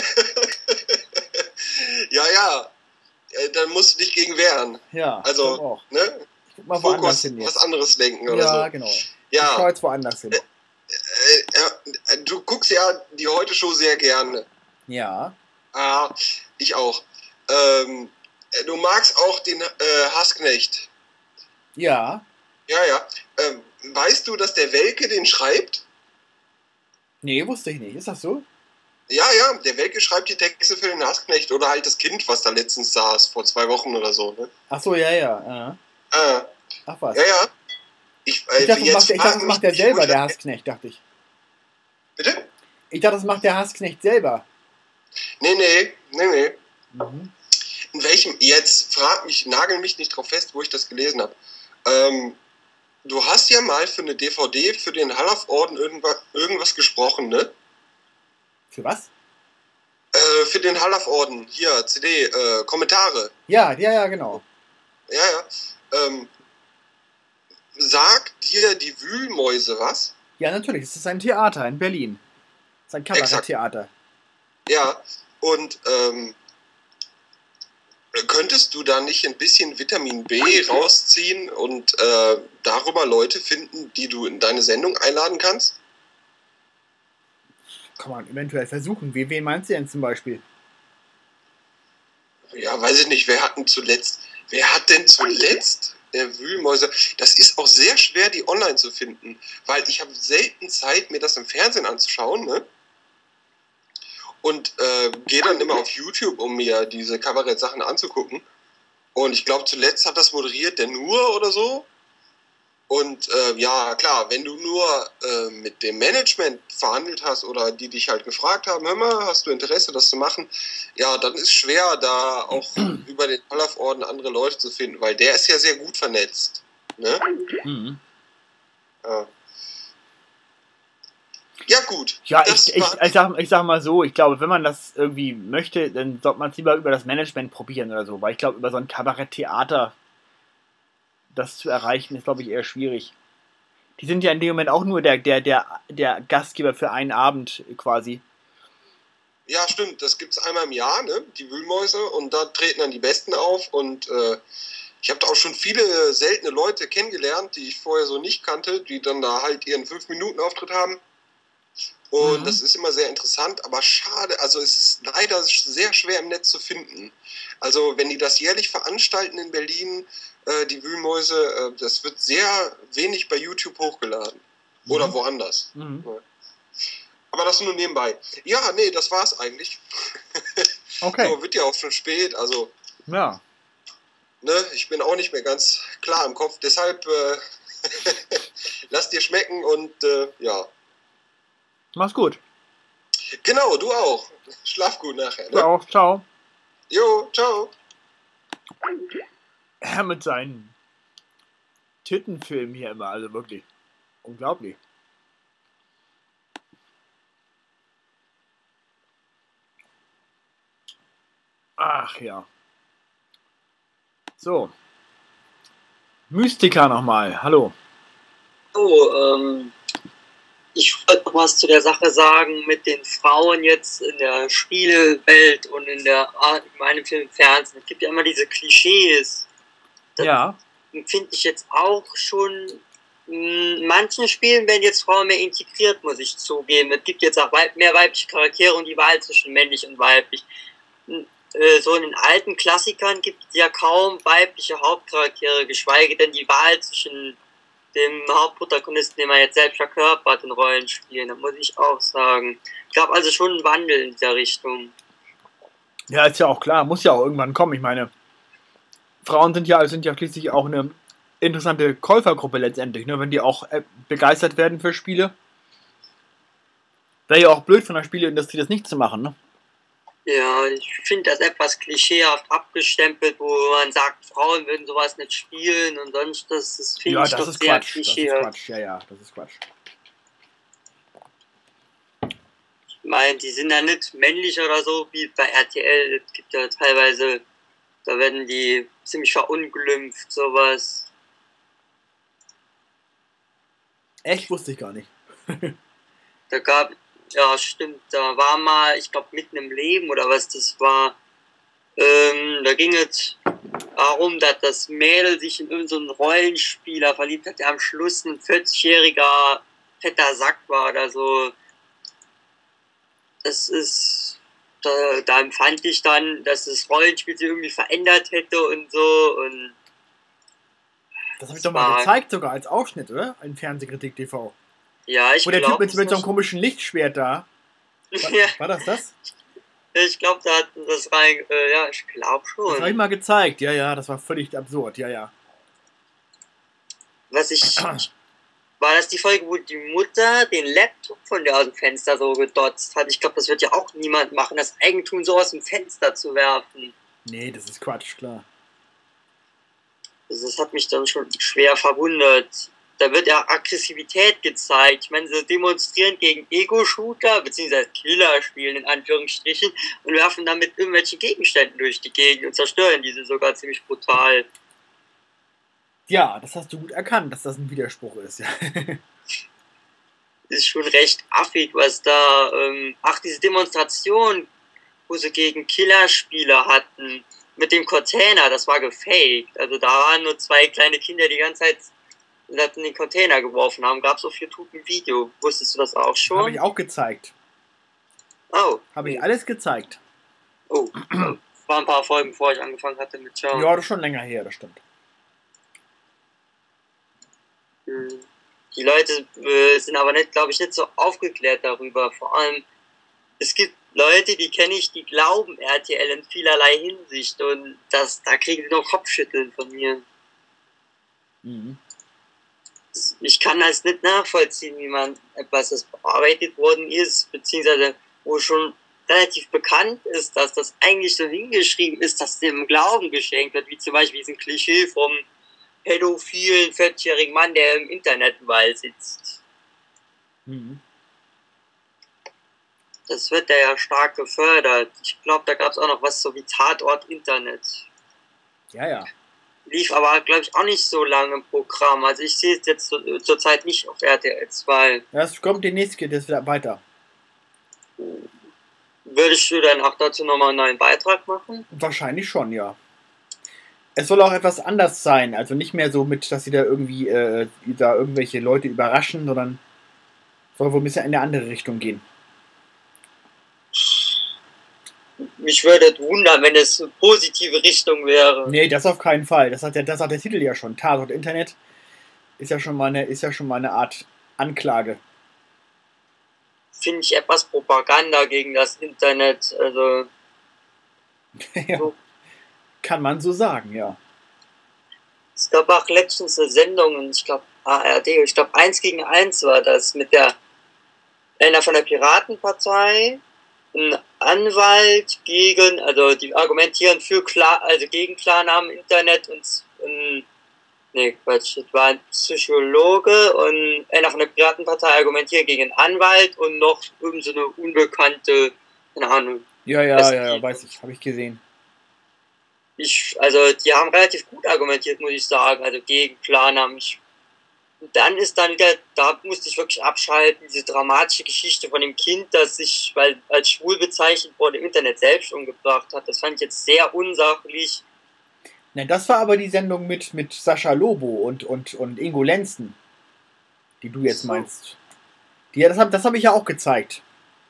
ja, ja. Äh, Dann musst du dich gegen wehren. Ja, Also, ich glaub auch. ne? Ich guck mal woanders Fokus, hin was jetzt. anderes lenken oder Ja, so. genau. Ich Ja, schau jetzt woanders hin. äh, äh, du guckst ja die Heute-Show sehr gerne. Ja. Ah, ich auch. Ähm, äh, du magst auch den äh, Hassknecht. Ja. Ja, ja. Ähm, weißt du, dass der Welke den schreibt? Nee, wusste ich nicht. Ist das so? Ja, ja, der Welke schreibt die Texte für den Hassknecht oder halt das Kind, was da letztens saß, vor zwei Wochen oder so. Ne? Ach so, ja, ja. ja. Ah, Ach was. ja, ja. Ich, äh, Ich dachte, das macht, der- ich dachte, das fragen macht der mich selber, nicht, der wo ich- Hassknecht, dachte ich. Bitte? Ich dachte, das macht der Hassknecht selber. Nee, nee, nee, nee. Mhm. In welchem, jetzt frag mich, nagel mich nicht drauf fest, wo ich das gelesen habe. Ähm, du hast ja mal für eine D V D für den Halaf-Orden irgendwas, irgendwas gesprochen, ne? Für was? Äh, für den Halaf-Orden, hier, C D, äh, Kommentare. Ja, ja, ja, genau. Ja, ja. Ähm, sagt dir die Wühlmäuse was? Ja, natürlich. Es ist ein Theater in Berlin. Es ist ein Kabaretttheater. Ja, und ähm, könntest du da nicht ein bisschen Vitamin B rausziehen und äh, darüber Leute finden, die du in deine Sendung einladen kannst? Kann man eventuell versuchen. Wie, wen meinst du denn zum Beispiel? Ja, weiß ich nicht, wer hat denn zuletzt, wer hat denn zuletzt der Wühlmäuse? Das ist auch sehr schwer, die online zu finden, weil ich habe selten Zeit, mir das im Fernsehen anzuschauen, ne? Und äh, gehe dann immer auf YouTube, um mir diese Kabarett-Sachen anzugucken. Und ich glaube, zuletzt hat das moderiert der Nur oder so. Und äh, ja, klar, wenn du nur äh, mit dem Management verhandelt hast oder die dich halt gefragt haben, hör mal, hast du Interesse, das zu machen? Ja, dann ist schwer, da auch über den Olaf-Orden andere Leute zu finden, weil der ist ja sehr gut vernetzt. Ne? Mhm. Ja. Ja, gut. Ja, Das ich, ich, war- ich, sag, ich sag mal so, ich glaube, wenn man das irgendwie möchte, dann sollte man es lieber über das Management probieren oder so, weil ich glaube, über so ein Kabaretttheater das zu erreichen, ist, glaube ich, eher schwierig. Die sind ja in dem Moment auch nur der, der, der, der Gastgeber für einen Abend quasi. Ja, stimmt. Das gibt es einmal im Jahr, ne? Die Wühlmäuse. Und da treten dann die Besten auf. Und äh, ich habe da auch schon viele seltene Leute kennengelernt, die ich vorher so nicht kannte, die dann da halt ihren fünf Minuten Auftritt haben. Und Mhm. das ist immer sehr interessant, aber schade. Also es ist leider sehr schwer im Netz zu finden. Also wenn die das jährlich veranstalten in Berlin, äh, die Wühlmäuse, äh, das wird sehr wenig bei YouTube hochgeladen. Oder Mhm. woanders. Mhm. Aber das nur nebenbei. Ja, nee, das war's eigentlich. Okay. So, wird ja auch schon spät, also Ja. ne, ich bin auch nicht mehr ganz klar im Kopf. Deshalb äh, lass dir schmecken und äh, ja. Mach's gut. Genau, du auch. Schlaf gut nachher. Du Ne? auch. Ciao. Jo, ciao. Er mit seinen Tittenfilmen hier immer, also wirklich. Unglaublich. Ach ja. So. Mystiker nochmal. Hallo. So, ähm, ich wollte noch was zu der Sache sagen mit den Frauen jetzt in der Spielewelt und in der Art, in meinem Film, Fernsehen. Es gibt ja immer diese Klischees. Das Ja. finde ich jetzt auch schon. In manchen Spielen werden jetzt Frauen mehr integriert, muss ich zugeben. Es gibt jetzt auch weib mehr weibliche Charaktere und die Wahl zwischen männlich und weiblich. Äh, So in den alten Klassikern gibt es ja kaum weibliche Hauptcharaktere, geschweige denn die Wahl zwischen dem Hauptprotagonisten, den man jetzt selbst verkörpert in Rollenspielen. Da muss ich auch sagen. Es gab also schon einen Wandel in dieser Richtung. Ja, ist ja auch klar. Muss ja auch irgendwann kommen. Ich meine, Frauen sind ja, sind ja schließlich auch eine interessante Käufergruppe letztendlich, ne? Wenn die auch äh, begeistert werden für Spiele. Wäre ja auch blöd von der Spieleindustrie, das nicht zu machen, ne? Ja, ich finde das etwas klischeehaft abgestempelt, wo man sagt, Frauen würden sowas nicht spielen und sonst, das, das finde Ja, ich das doch ist sehr Quatsch. Das ist klischeehaft. Quatsch. Ja, ja, das ist Quatsch. Ich meine, die sind ja nicht männlich oder so wie bei R T L. Es gibt ja teilweise, da werden die ziemlich verunglimpft, sowas. Echt, wusste ich gar nicht. Da gab, ja stimmt, da war mal, ich glaube mitten im Leben oder was das war, ähm, da ging es darum, dass das Mädel sich in irgendeinen Rollenspieler verliebt hat, der am Schluss ein vierzigjähriger fetter Sack war oder so. Das ist, da, da empfand ich dann, dass das Rollenspiel sich irgendwie verändert hätte und so und Das habe ich Das doch mal war- gezeigt, sogar als Ausschnitt, oder? In Fernsehkritik T V. ja, ich Wo der Typ glaube, mit, mit so einem komischen Lichtschwert da. War, ja, war das das? ich glaube, da hat das rein, äh, ja, ich glaube Das habe ich schon. mal gezeigt. Ja, ja, das war völlig absurd. Ja, ja. Was ich, war das die Folge, wo die Mutter den Laptop von der aus dem Fenster so gedotzt hat? Ich glaube, das wird ja auch niemand machen, das Eigentum so aus dem Fenster zu werfen. Nee, das ist Quatsch, klar. Also das hat mich dann schon schwer verwundert. Da wird ja Aggressivität gezeigt. Ich meine, sie demonstrieren gegen Ego-Shooter, beziehungsweise Killer-Spielen in Anführungsstrichen und werfen damit irgendwelche Gegenstände durch die Gegend und zerstören diese sogar ziemlich brutal. Ja, das hast du gut erkannt, dass das ein Widerspruch ist. Ja. Ist schon recht affig, was da, ähm, ach, diese Demonstration, wo sie gegen Killerspieler hatten, mit dem Container, das war gefaked. Also da waren nur zwei kleine Kinder, die die ganze Zeit das in den Container geworfen haben. Gab es auf YouTube ein Video. Wusstest du das auch Habe schon? ich auch gezeigt. Oh. Habe ich alles gezeigt. Oh. War ein paar Folgen, bevor ich angefangen hatte mit Schauen. Ja, das ist schon länger her, das stimmt. Hm. Die Leute äh, sind aber nicht, glaube ich, nicht so aufgeklärt darüber. Vor allem, es gibt Leute, die kenne ich, die glauben R T L in vielerlei Hinsicht und das, da kriegen sie nur Kopfschütteln von mir. Mhm. Ich kann das nicht nachvollziehen, wie man etwas, das bearbeitet worden ist, beziehungsweise wo schon relativ bekannt ist, dass das eigentlich so hingeschrieben ist, dass dem Glauben geschenkt wird, wie zum Beispiel diesen Klischee vom pädophilen vierzigjährigen Mann, der im Internetwald sitzt. Mhm. Das wird da ja stark gefördert. Ich glaube, da gab es auch noch was so wie Tatort Internet. Ja, ja. Lief aber, glaube ich, auch nicht so lange im Programm. Also ich sehe es jetzt zur, zur Zeit nicht auf R T L zwei. Das kommt demnächst, geht es wieder weiter. Würdest du dann auch dazu nochmal einen neuen Beitrag machen? Wahrscheinlich schon, ja. Es soll auch etwas anders sein. Also nicht mehr so mit, dass sie da irgendwie äh, da irgendwelche Leute überraschen, sondern soll wohl ein bisschen in eine andere Richtung gehen. Mich würde es wundern, wenn es eine positive Richtung wäre. Nee, das auf keinen Fall. Das hat der, das hat der Titel ja schon. Tatort Internet ist ja schon mal eine, ist ja schon mal eine Art Anklage. Finde ich etwas Propaganda gegen das Internet. Also Ja, so. kann man so sagen, ja. Es gab auch letztens eine Sendung, ich glaube A R D, ich glaube eins gegen eins war das, mit der einer von der Piratenpartei, ein Anwalt gegen, also die argumentieren für klar, also gegen Klarnamen im Internet und ein, nee, Quatsch, das war ein Psychologe und einer von der Piratenpartei argumentiert gegen einen Anwalt und noch irgend so eine unbekannte, keine Ahnung. Ja, ja, Das- ja, ja, weiß ich, habe ich gesehen. Ich, also die haben relativ gut argumentiert, muss ich sagen, also gegen Klarnamen. Ich, und dann ist dann wieder, da musste ich wirklich abschalten, diese dramatische Geschichte von dem Kind, das sich, weil als schwul bezeichnet wurde, im Internet selbst umgebracht hat. Das fand ich jetzt sehr unsachlich. Ne, das war aber die Sendung mit, mit Sascha Lobo und, und, und Ingo Lenzen, die du jetzt So. meinst. Die, das habe das hab ich ja auch gezeigt.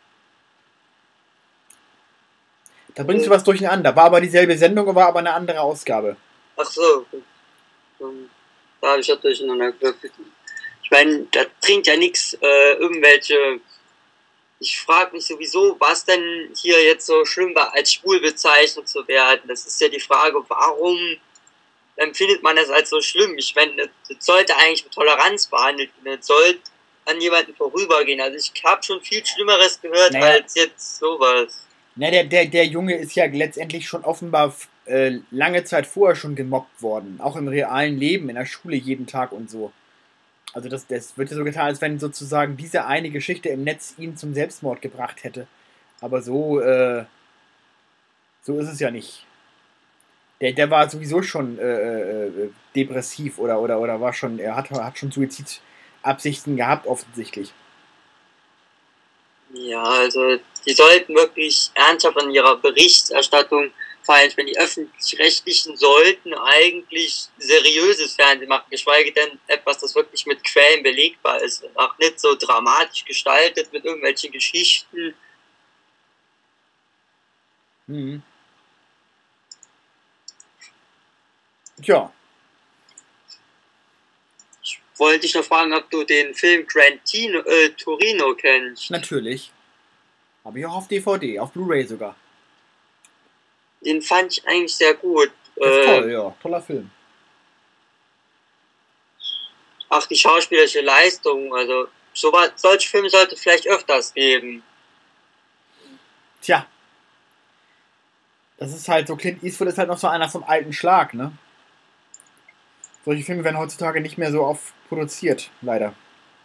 Da bringst du was durcheinander. War aber dieselbe Sendung, war aber eine andere Ausgabe. Ach so. Ähm, Da habe ich ja durcheinander gewürfelt. Ich meine, das bringt ja nichts, äh, irgendwelche. Ich frage mich sowieso, was denn hier jetzt so schlimm war, als schwul bezeichnet zu werden. Das ist ja die Frage, warum empfindet man das als so schlimm? Ich meine, das sollte eigentlich mit Toleranz behandelt werden. Das sollte an jemanden vorübergehen. Also ich habe schon viel Schlimmeres gehört Naja. als jetzt sowas. Na, der, der, der Junge ist ja letztendlich schon offenbar äh, lange Zeit vorher schon gemobbt worden. Auch im realen Leben, in der Schule jeden Tag und so. Also das, das wird ja so getan, als wenn sozusagen diese eine Geschichte im Netz ihn zum Selbstmord gebracht hätte. Aber so, äh, so ist es ja nicht. Der, der war sowieso schon äh, äh, depressiv oder, oder, oder war schon, er hat, hat schon Suizidabsichten gehabt, offensichtlich. Ja, also die sollten wirklich ernsthaft an ihrer Berichterstattung fallen. Wenn die Öffentlich-Rechtlichen sollten eigentlich seriöses Fernsehen machen, geschweige denn etwas, das wirklich mit Quellen belegbar ist und auch nicht so dramatisch gestaltet mit irgendwelchen Geschichten. Mhm. Tja, Wollte ich noch fragen, ob du den Film Grand Tino, äh, Torino kennst. natürlich. Habe ich auch auf D V D, auf Blu-ray sogar. Den fand ich eigentlich sehr gut. Das ist Äh, toll, ja. Toller Film. Auch die schauspielerische Leistung, also so, solche Filme sollte es vielleicht öfters geben. Tja. Das ist halt so, Clint Eastwood ist halt noch so einer vom alten Schlag, ne? Solche Filme werden heutzutage nicht mehr so oft produziert, leider.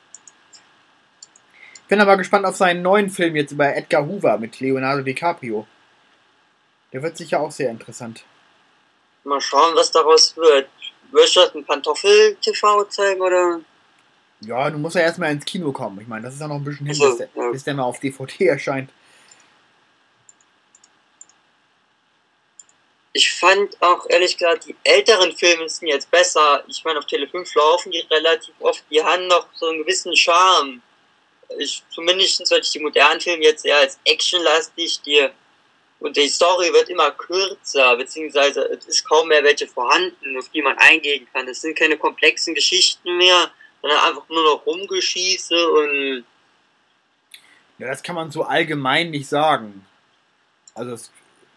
Ich bin aber gespannt auf seinen neuen Film jetzt über Edgar Hoover mit Leonardo DiCaprio. Der wird sicher auch sehr interessant. Mal schauen, was daraus wird. Wirst du das ein Pantoffel-T V zeigen, oder? Ja, du musst ja erstmal ins Kino kommen. Ich meine, das ist ja noch ein bisschen hin, Ach so, bis, der, ja. bis der mal auf D V D erscheint. Ich fand auch, ehrlich gesagt, die älteren Filme sind jetzt besser. Ich meine, auf Tele fünf laufen die relativ oft. Die haben noch so einen gewissen Charme. Ich, zumindest sollte ich die modernen Filme jetzt eher als actionlastig, die, und die Story wird immer kürzer, beziehungsweise es ist kaum mehr welche vorhanden, auf die man eingehen kann. Es sind keine komplexen Geschichten mehr, sondern einfach nur noch Rumgeschieße und Ja, das kann man so allgemein nicht sagen. Also es,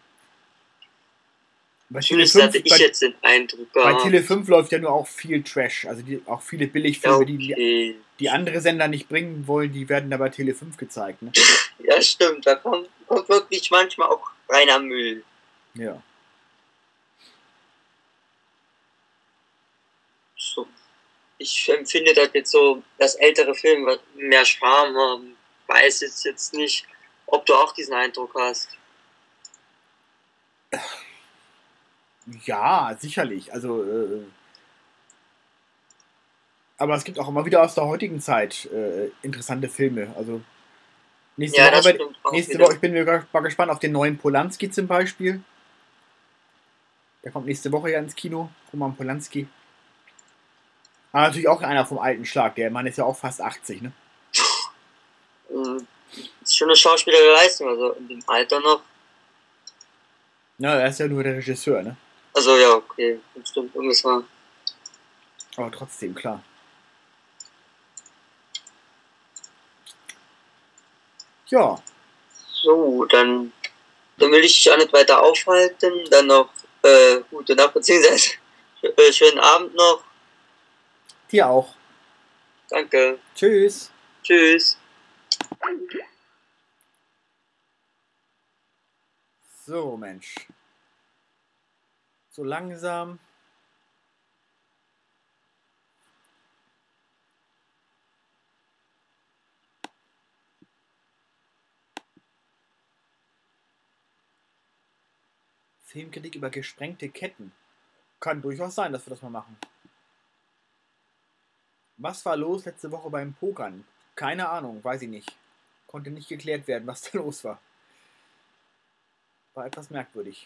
bei Tele Zumindest fünf, hatte ich bei, jetzt den Eindruck bei gehabt. Tele fünf läuft ja nur auch viel Trash. Also die, auch viele Billigfilme, die, die Okay. die andere Sender nicht bringen wollen, die werden da bei Tele fünf gezeigt. Ne? Ja, stimmt. Da kommt, kommt wirklich manchmal auch reiner Müll. Ja. So. Ich empfinde das jetzt so, dass ältere Filme mehr Charme haben. Weiß jetzt, jetzt nicht, ob du auch diesen Eindruck hast. Ja, sicherlich. Also, äh, aber es gibt auch immer wieder aus der heutigen Zeit äh, interessante Filme. Also nächste Ja, Woche, das werd- stimmt auch nächste wieder. Woche, ich bin mir mal gespannt auf den neuen Polanski zum Beispiel. Der kommt nächste Woche ja ins Kino. Roman Polanski. Aber natürlich auch einer vom alten Schlag. Der Mann ist ja auch fast achtzig, ne? Mhm. Das ist schon eine schauspielerische Leistung, also in dem Alter noch. Ja, er ist ja nur der Regisseur, ne? Also ja, okay, das stimmt ungefähr. Aber trotzdem, klar. Ja, So, dann, dann will ich dich auch nicht weiter aufhalten. Dann noch äh, gute Nacht, beziehungsweise äh, schönen Abend noch. dir auch. Danke. Tschüss. Tschüss. So, Mensch. So langsam. Filmkritik über gesprengte Ketten. Kann durchaus sein, dass wir das mal machen. Was war los letzte Woche beim Pokern? Keine Ahnung, weiß ich nicht. Konnte nicht geklärt werden, was da los war. War etwas merkwürdig.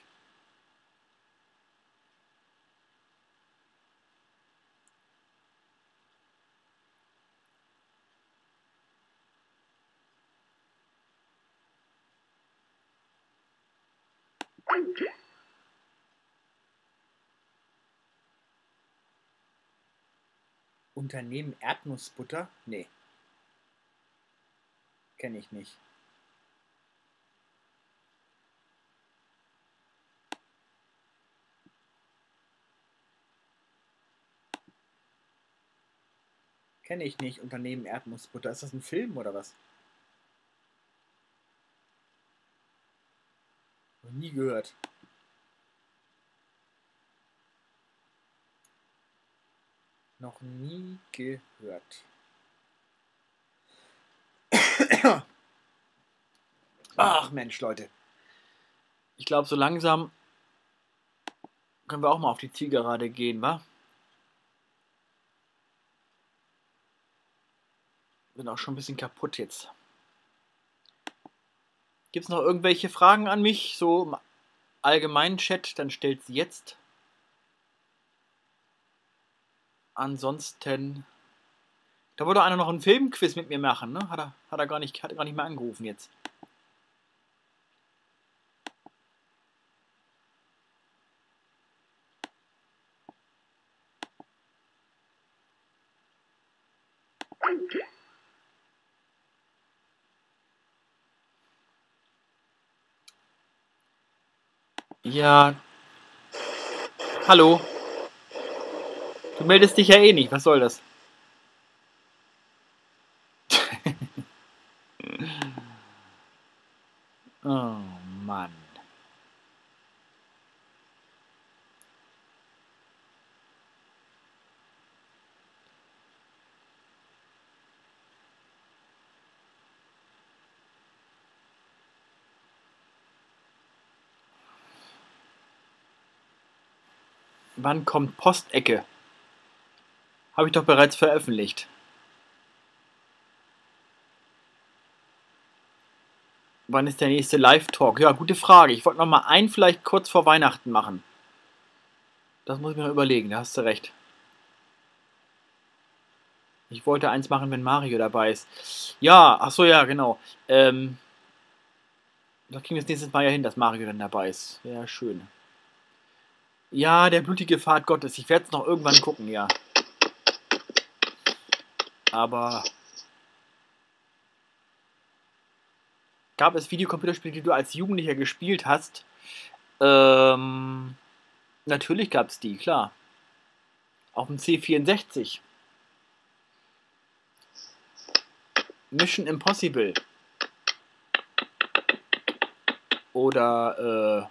Unternehmen Erdnussbutter? Nee. Kenne ich nicht. Kenne ich nicht. Unternehmen Erdnussbutter. Ist das ein Film oder was? Noch nie gehört. Noch nie gehört. Ach Mensch, Leute. Ich glaube, so langsam können wir auch mal auf die Zielgerade gehen, wa? Bin auch schon ein bisschen kaputt jetzt. Gibt es noch irgendwelche Fragen an mich? So im allgemeinen Chat, dann stellt sie jetzt. Ansonsten. Da wollte einer noch einen Filmquiz mit mir machen, ne? Hat er, hat er gar nicht, hat er gar nicht mehr angerufen jetzt. Ja. Hallo. Du meldest dich ja eh nicht. Was soll das? Oh Mann. Wann kommt Postecke? Habe ich doch bereits veröffentlicht. Wann ist der nächste Live-Talk? Ja, gute Frage. Ich wollte noch mal einen vielleicht kurz vor Weihnachten machen. Das muss ich mir noch überlegen, da hast du recht. Ich wollte eins machen, wenn Mario dabei ist. Ja, ach so, ja, genau. Ähm, da kriegen wir das nächstes Mal ja hin, dass Mario dann dabei ist. Ja, schön. Ja, der blutige Pfad Gottes. Ich werde es noch irgendwann gucken, ja. Aber Gab es Videocomputerspiele, die du als Jugendlicher gespielt hast? Ähm, natürlich gab es die, klar. Auf dem C vierundsechzig. Mission Impossible. Oder, äh,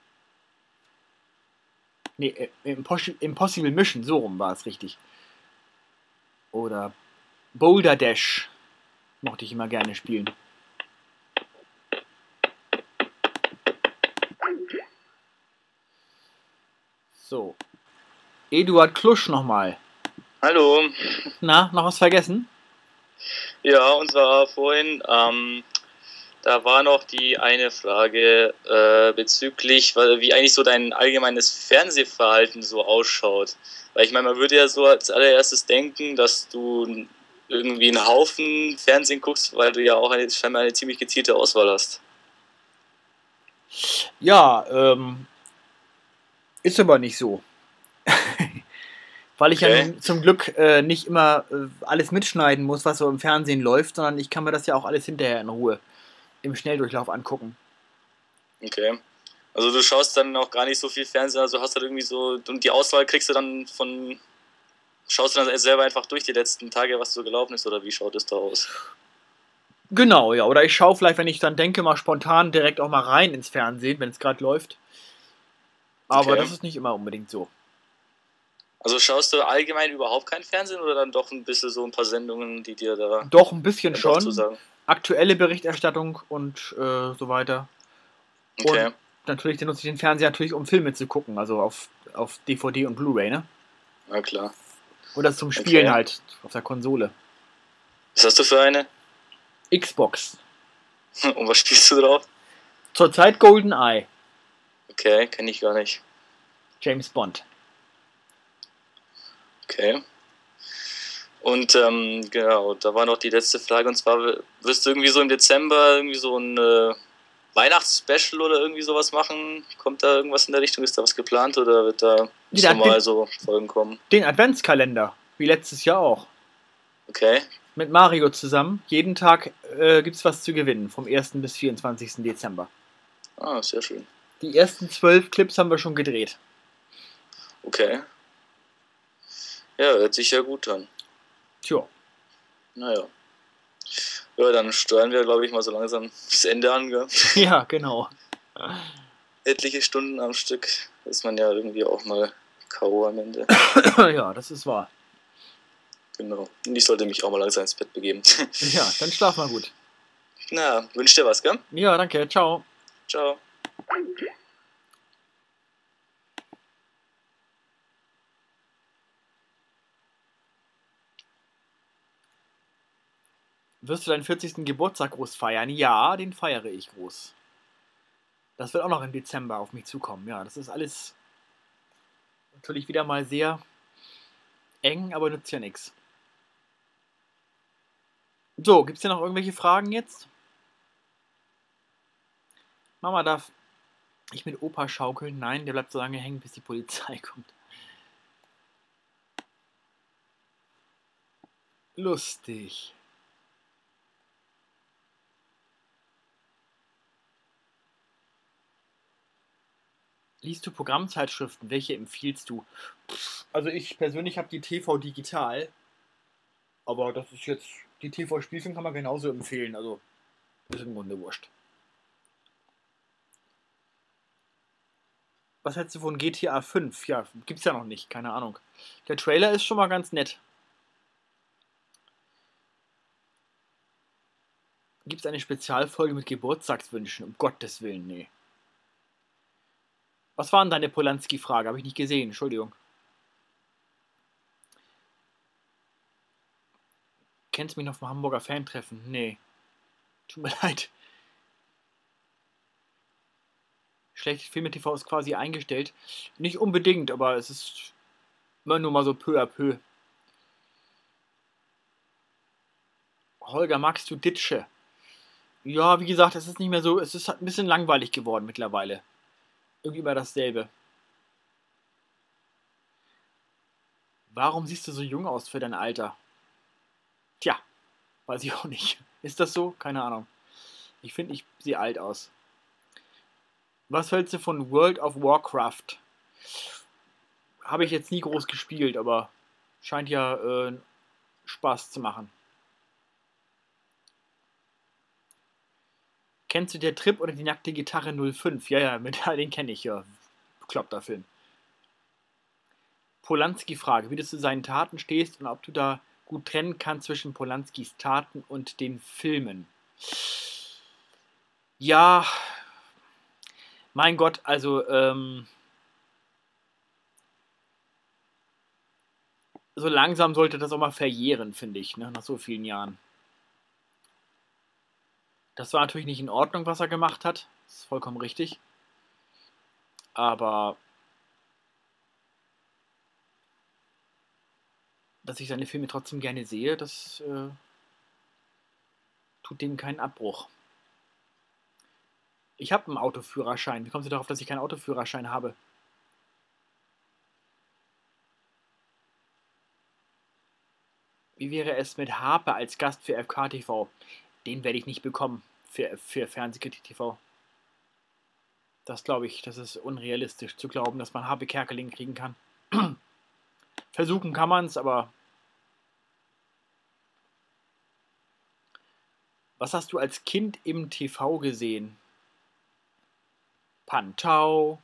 nee, Impos Impossible Mission, so rum war es richtig. Oder Boulder Dash. Mochte ich immer gerne spielen. So. Eduard Klusch nochmal. Hallo. Na, noch was vergessen? Ja, und zwar vorhin, ähm, da war noch die eine Frage äh, bezüglich, weil- wie eigentlich so dein allgemeines Fernsehverhalten so ausschaut. Weil ich meine, man würde ja so als allererstes denken, dass du irgendwie einen Haufen Fernsehen guckst, weil du ja auch eine, scheinbar eine ziemlich gezielte Auswahl hast. Ja, ähm, ist aber nicht so. Weil ich ja Okay. nun zum Glück äh, nicht immer äh, alles mitschneiden muss, was so im Fernsehen läuft, sondern ich kann mir das ja auch alles hinterher in Ruhe im Schnelldurchlauf angucken. Okay. Also du schaust dann auch gar nicht so viel Fernsehen, also hast halt irgendwie so, und die Auswahl kriegst du dann von, schaust du dann selber einfach durch die letzten Tage, was so gelaufen ist, oder wie schaut es da aus? Genau, ja. Oder ich schaue vielleicht, wenn ich dann denke, mal spontan direkt auch mal rein ins Fernsehen, wenn es gerade läuft. Aber Okay. das ist nicht immer unbedingt so. Also schaust du allgemein überhaupt kein Fernsehen oder dann doch ein bisschen so ein paar Sendungen, die dir da Doch, ein bisschen dann doch schon. zusagen? Aktuelle Berichterstattung und äh, so weiter. Okay. Und natürlich nutze ich den Fernseher natürlich, um Filme zu gucken, also auf, auf D V D und Blu-ray, ne? Na klar. Oder zum Spielen Okay. halt auf der Konsole. Was hast du für eine? Xbox. Und was spielst du drauf? Zurzeit GoldenEye. Okay, kenne ich gar nicht. James Bond. Okay. Und ähm, genau, da war noch die letzte Frage, und zwar wirst du irgendwie so im Dezember irgendwie so ein äh, Weihnachtsspecial oder irgendwie sowas machen? Kommt da irgendwas in der Richtung? Ist da was geplant oder wird da nicht Ja, normal den- so Folgen kommen? Den Adventskalender. Wie letztes Jahr auch. Okay. Mit Mario zusammen. Jeden Tag äh, gibt's was zu gewinnen. Vom ersten bis vierundzwanzigsten Dezember. Ah, sehr schön. Die ersten zwölf Clips haben wir schon gedreht. Okay. Ja, hört sich ja gut an. Tja. Naja. Ja, dann steuern wir, glaube ich, mal so langsam das Ende an, gell? Ja, genau. Etliche Stunden am Stück ist man ja irgendwie auch mal K O am Ende. Ja, das ist wahr. Genau. Und ich sollte mich auch mal langsam ins Bett begeben. Ja, dann schlaf mal gut. Na, wünsch dir was, gell? Ja, danke. Ciao. Ciao. Wirst du deinen vierzigsten Geburtstag groß feiern? Ja, den feiere ich groß. Das wird auch noch im Dezember auf mich zukommen. Ja, das ist alles natürlich wieder mal sehr eng, aber nützt ja nichts. So, gibt's hier noch irgendwelche Fragen jetzt? Mama, darf ich mit Opa schaukeln? Nein, der bleibt so lange hängen, bis die Polizei kommt. Lustig. Liest du Programmzeitschriften? Welche empfiehlst du? Pff, also ich persönlich habe die T V Digital. Aber das ist jetzt, die T V-Spielfilm kann man genauso empfehlen. Also ist im Grunde wurscht. Was hältst du von G T A fünf? Ja, gibt's ja noch nicht, keine Ahnung. Der Trailer ist schon mal ganz nett. Gibt es eine Spezialfolge mit Geburtstagswünschen? Um Gottes Willen, nee. Was war denn deine Polanski-Frage? Habe ich nicht gesehen, Entschuldigung. Kennst du mich noch vom Hamburger Fan-Treffen? Nee. Tut mir leid. Schlechte Filme-T V ist quasi eingestellt. Nicht unbedingt, aber es ist immer nur mal so peu à peu. Holger, magst du Ditsche? Ja, wie gesagt, es ist nicht mehr so, es ist ein bisschen langweilig geworden mittlerweile. Irgendwie immer dasselbe. Warum siehst du so jung aus für dein Alter? Tja, weiß ich auch nicht. Ist das so? Keine Ahnung. Ich finde, ich sehe alt aus. Was hältst du von World of Warcraft? Habe ich jetzt nie groß gespielt, aber scheint ja äh, Spaß zu machen. Kennst du der Trip oder die nackte Gitarre null fünf? Ja, ja, mit, den kenne ich ja. Bekloppter Film. Polanski-Frage, wie du zu seinen Taten stehst und ob du da gut trennen kannst zwischen Polanskis Taten und den Filmen. Ja, mein Gott, also ähm, so langsam sollte das auch mal verjähren, finde ich, ne, nach so vielen Jahren. Das war natürlich nicht in Ordnung, was er gemacht hat. Das ist vollkommen richtig. Aber dass ich seine Filme trotzdem gerne sehe, das äh, tut dem keinen Abbruch. Ich habe einen Autoführerschein. Wie kommst du darauf, dass ich keinen Autoführerschein habe? Wie wäre es mit Harpe als Gast für F K T V? Den werde ich nicht bekommen für, für Fernsehkritik T V. Das glaube ich, das ist unrealistisch zu glauben, dass man Harpe Kerkeling kriegen kann. Versuchen kann man es, aber was hast du als Kind im T V gesehen? Pantau,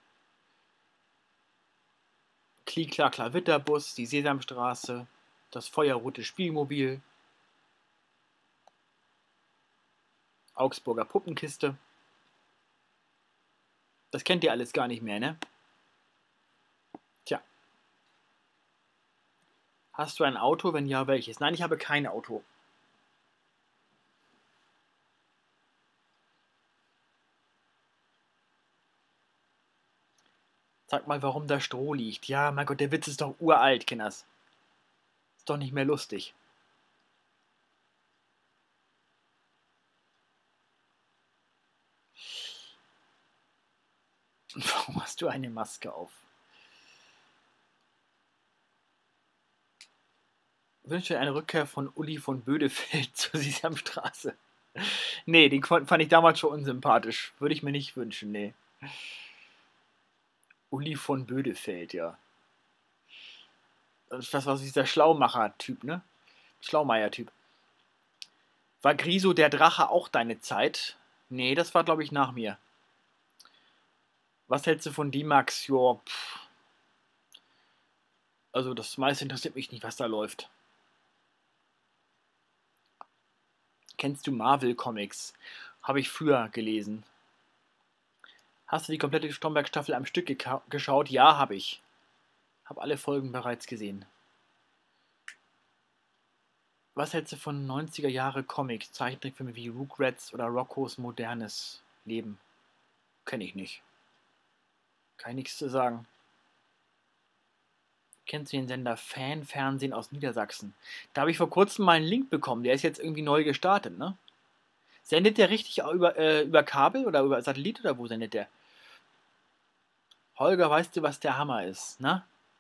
Kli-Kla-Kla Witterbus, die Sesamstraße, das feuerrote Spielmobil, Augsburger Puppenkiste. Das kennt ihr alles gar nicht mehr, ne? Tja. Hast du ein Auto? Wenn ja, welches? Nein, ich habe kein Auto. Sag mal, warum da Stroh liegt. Ja, mein Gott, der Witz ist doch uralt, Kinders. Ist doch nicht mehr lustig. Warum hast du eine Maske auf? Wünsche dir eine Rückkehr von Uli von Bödefeld zur Sesamstraße. Nee, den fand ich damals schon unsympathisch. Würde ich mir nicht wünschen, nee. Uli von Bödefeld, ja. Das war dieser Schlaumacher-Typ, ne? Schlaumeier-Typ. War Griso der Drache auch deine Zeit? Nee, das war, glaube ich, nach mir. Was hältst du von D-Max? Ja, pff. Also das meiste interessiert mich nicht, was da läuft. Kennst du Marvel-Comics? Habe ich früher gelesen. Hast du die komplette Stromberg-Staffel am Stück geschaut? Ja, habe ich. Habe alle Folgen bereits gesehen. Was hältst du von neunziger Jahre Comics, Zeichentrickfilme wie Rugrats oder Roccos modernes Leben? Kenne ich nicht. Kann ich nichts zu sagen. Kennst du den Sender Fanfernsehen aus Niedersachsen? Da habe ich vor kurzem mal einen Link bekommen. Der ist jetzt irgendwie neu gestartet, ne? Sendet der richtig über, äh, über Kabel oder über Satellit oder wo sendet der? Holger, weißt du, was der Hammer ist, ne?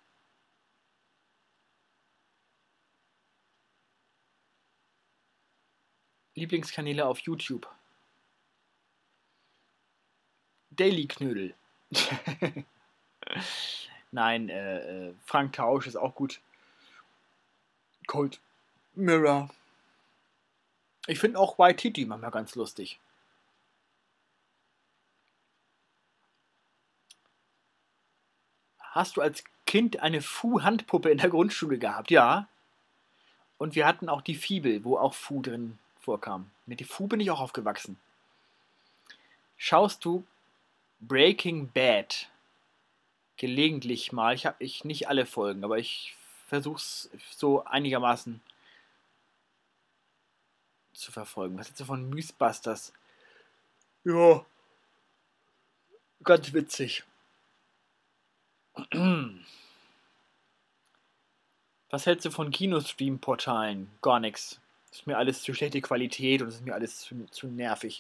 Lieblingskanäle auf YouTube. Daily Knödel. Nein, äh, äh, Frank Tausch ist auch gut. Cold Mirror. Ich finde auch Waititi manchmal ganz lustig. Hast du als Kind eine Fu-Handpuppe in der Grundschule gehabt? Ja. Und wir hatten auch die Fibel, wo auch Fu drin vorkam. Mit der Fu bin ich auch aufgewachsen. Schaust du Breaking Bad? Gelegentlich mal. Ich habe ich nicht alle Folgen, aber ich versuche es so einigermaßen zu verfolgen. Was ist jetzt von Mythbusters? Ja. Ganz witzig. Was hältst du von Kinostream-Portalen? Gar nichts. Ist mir alles zu schlechte Qualität und ist mir alles zu, zu nervig.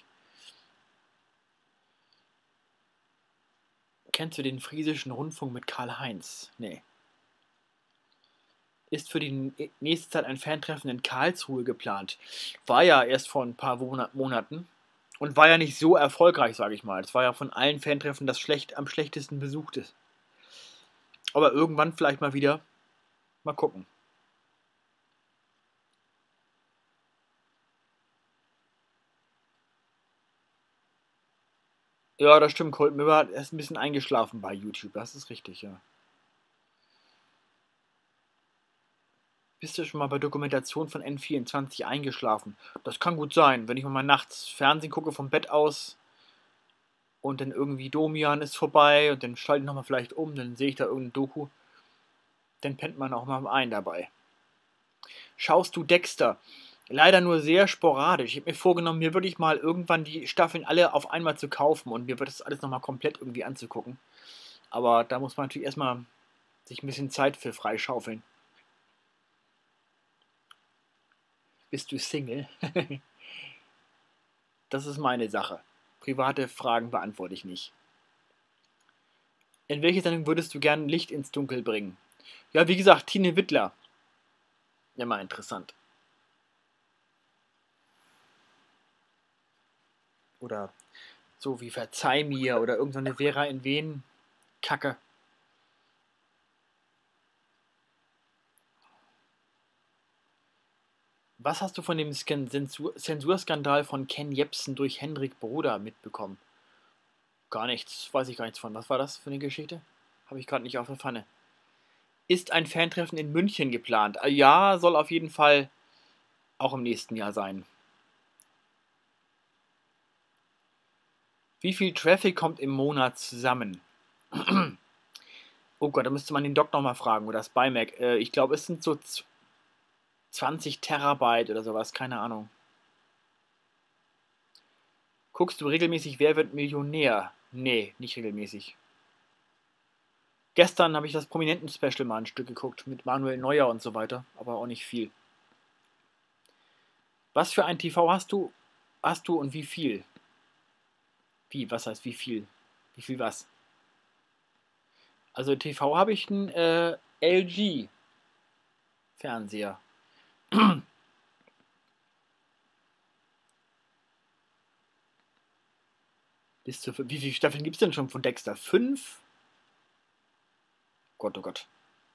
Kennst du den Friesischen Rundfunk mit Karl-Heinz? Nee. Ist für die nächste Zeit ein Fantreffen in Karlsruhe geplant. War ja erst vor ein paar Monaten. Und war ja nicht so erfolgreich, sage ich mal. Es war ja von allen Fantreffen das schlecht, am schlechtesten besuchte. Aber irgendwann vielleicht mal wieder. Mal gucken. Ja, das stimmt. Colt Miller ist ein bisschen eingeschlafen bei YouTube. Das ist richtig, ja. Bist du schon mal bei Dokumentation von N vierundzwanzig eingeschlafen? Das kann gut sein. Wenn ich mal nachts Fernsehen gucke vom Bett aus und dann irgendwie Domian ist vorbei und dann schalte ich nochmal vielleicht um, dann sehe ich da irgendein Doku. Dann pennt man auch mal ein dabei. Schaust du Dexter? Leider nur sehr sporadisch. Ich habe mir vorgenommen, mir wirklich mal irgendwann die Staffeln alle auf einmal zu kaufen und mir wird das alles nochmal komplett irgendwie anzugucken. Aber da muss man natürlich erstmal sich ein bisschen Zeit für freischaufeln. Bist du Single? Das ist meine Sache. Private Fragen beantworte ich nicht. In welche Sendung würdest du gern Licht ins Dunkel bringen? Ja, wie gesagt, Tine Wittler. Ja, mal interessant. Oder so wie Verzeih mir oder irgendeine Vera in Wen Kacke. Was hast du von dem Zensur Zensurskandal von Ken Jebsen durch Hendrik Broder mitbekommen? Gar nichts, weiß ich gar nichts von. Was war das für eine Geschichte? Habe ich gerade nicht auf der Pfanne. Ist ein Fantreffen in München geplant? Ja, soll auf jeden Fall auch im nächsten Jahr sein. Wie viel Traffic kommt im Monat zusammen? Oh Gott, da müsste man den Doc nochmal fragen oder das BiMac. Äh, ich glaube, es sind so zwanzig Terabyte oder sowas, keine Ahnung. Guckst du regelmäßig Wer wird Millionär? Nee, nicht regelmäßig. Gestern habe ich das Prominenten-Special mal ein Stück geguckt, mit Manuel Neuer und so weiter, aber auch nicht viel. Was für ein T V hast du? Hast du und wie viel? Wie, was heißt wie viel? Wie viel was? Also T V habe ich einen äh, L G Fernseher. Bis zu, wie viele Staffeln gibt es denn schon von Dexter? Fünf? Gott, oh Gott.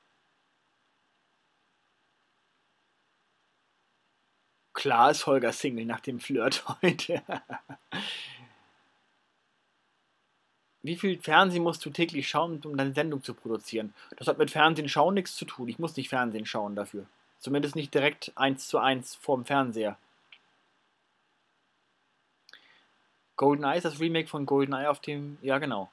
Klar ist Holger Single nach dem Flirt heute. Wie viel Fernsehen musst du täglich schauen, um deine Sendung zu produzieren? Das hat mit Fernsehen schauen nichts zu tun. Ich muss nicht Fernsehen schauen dafür. Zumindest nicht direkt eins zu eins vorm Fernseher. GoldenEye ist das Remake von GoldenEye auf dem... Ja, genau.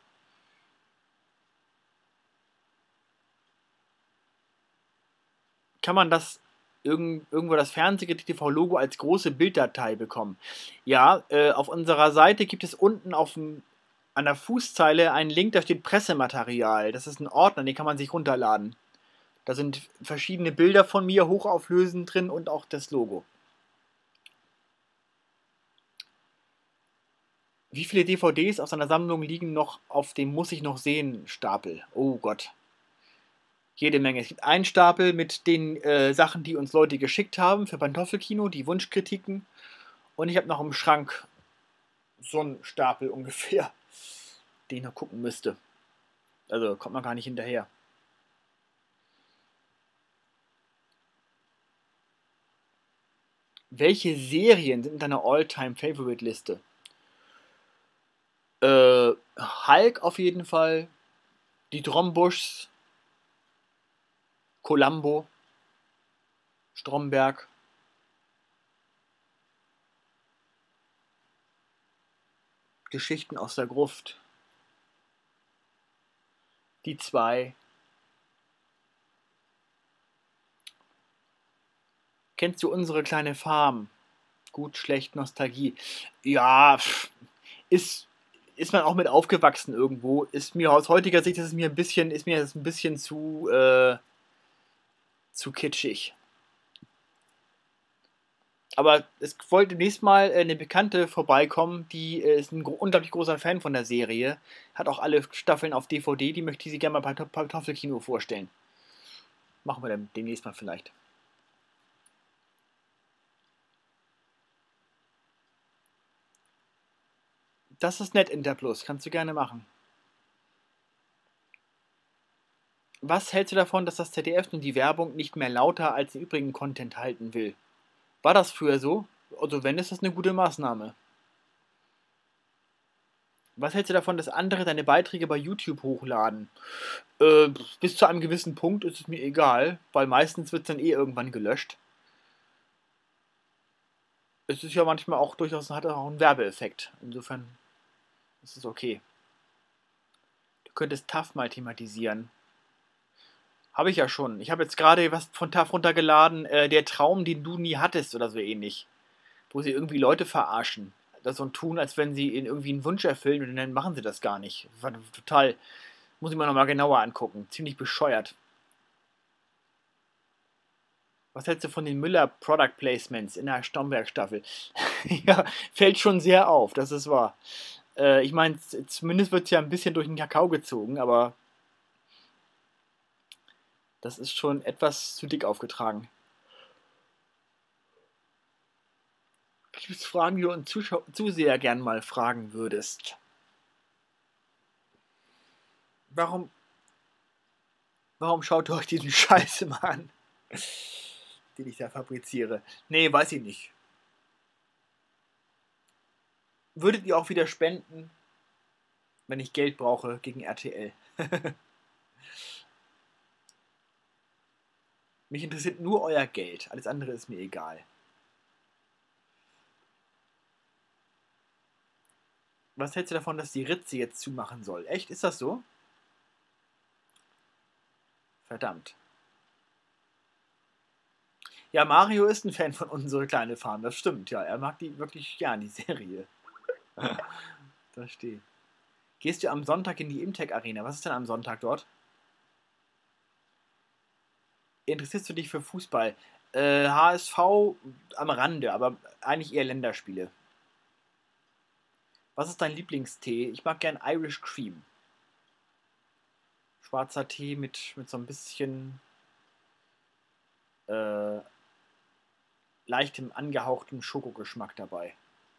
Kann man das irgend, irgendwo das Fernseh-T V-Logo als große Bilddatei bekommen? Ja, äh, auf unserer Seite gibt es unten auf dem, an der Fußzeile einen Link, da steht Pressematerial. Das ist ein Ordner, den kann man sich runterladen. Da sind verschiedene Bilder von mir hochauflösend drin und auch das Logo. Wie viele D V Ds aus einer Sammlung liegen noch auf dem Muss ich noch sehen Stapel? Oh Gott. Jede Menge. Es gibt einen Stapel mit den äh, Sachen, die uns Leute geschickt haben für Pantoffelkino, die Wunschkritiken. Und ich habe noch im Schrank so einen Stapel ungefähr, den ich noch gucken müsste. Also kommt man gar nicht hinterher. Welche Serien sind in deiner All-Time-Favorite-Liste? Äh, Hulk auf jeden Fall. Die Drombuschs. Columbo. Stromberg. Geschichten aus der Gruft. Die zwei. Kennst du unsere kleine Farm? Gut, schlecht, Nostalgie. Ja, ist, ist man auch mit aufgewachsen irgendwo. Ist mir aus heutiger Sicht ist es mir ein bisschen, ist mir das ein bisschen zu, äh, zu kitschig. Aber es wollte demnächst mal eine Bekannte vorbeikommen, die äh, ist ein gro unglaublich großer Fan von der Serie. Hat auch alle Staffeln auf D V D, die möchte ich sie gerne mal bei Pantoffelkino vorstellen. Machen wir dann demnächst mal vielleicht. Das ist nett, Interplus. Kannst du gerne machen. Was hältst du davon, dass das Z D F nun die Werbung nicht mehr lauter als den übrigen Content halten will? War das früher so? Also wenn, ist das eine gute Maßnahme. Was hältst du davon, dass andere deine Beiträge bei YouTube hochladen? Äh, bis zu einem gewissen Punkt ist es mir egal, weil meistens wird es dann eh irgendwann gelöscht. Es ist ja manchmal auch durchaus, hat auch einen Werbeeffekt. Insofern ist es okay. Du könntest T A F mal thematisieren. Habe ich ja schon. Ich habe jetzt gerade was von T A F runtergeladen, äh, der Traum, den du nie hattest oder so ähnlich. Wo sie irgendwie Leute verarschen. Das so tun, als wenn sie ihnen irgendwie einen Wunsch erfüllen und dann machen sie das gar nicht. War total, muss ich mir nochmal genauer angucken. Ziemlich bescheuert. Was hältst du von den Müller Product Placements in der Stromberg-Staffel? Ja, fällt schon sehr auf, das ist wahr. Äh, ich meine, zumindest wird es ja ein bisschen durch den Kakao gezogen, aber das ist schon etwas zu dick aufgetragen. Gibt es Fragen, die du uns Zuschau Zuseher gern mal fragen würdest? Warum, warum schaut ihr euch diesen Scheiß immer an, den ich da fabriziere? Nee, weiß ich nicht. Würdet ihr auch wieder spenden, wenn ich Geld brauche gegen R T L? Mich interessiert nur euer Geld. Alles andere ist mir egal. Was hältst du davon, dass die Ritze jetzt zumachen soll? Echt? Ist das so? Verdammt. Ja, Mario ist ein Fan von Unsere kleine Farm. Das stimmt, ja. Er mag die wirklich gern, die Serie. Verstehe. Gehst du am Sonntag in die Imtech Arena? Was ist denn am Sonntag dort? Interessierst du dich für Fußball? Äh, H S V am Rande, aber eigentlich eher Länderspiele. Was ist dein Lieblingstee? Ich mag gern Irish Cream. Schwarzer Tee mit, mit so ein bisschen äh, leichtem, angehauchtem Schokogeschmack dabei.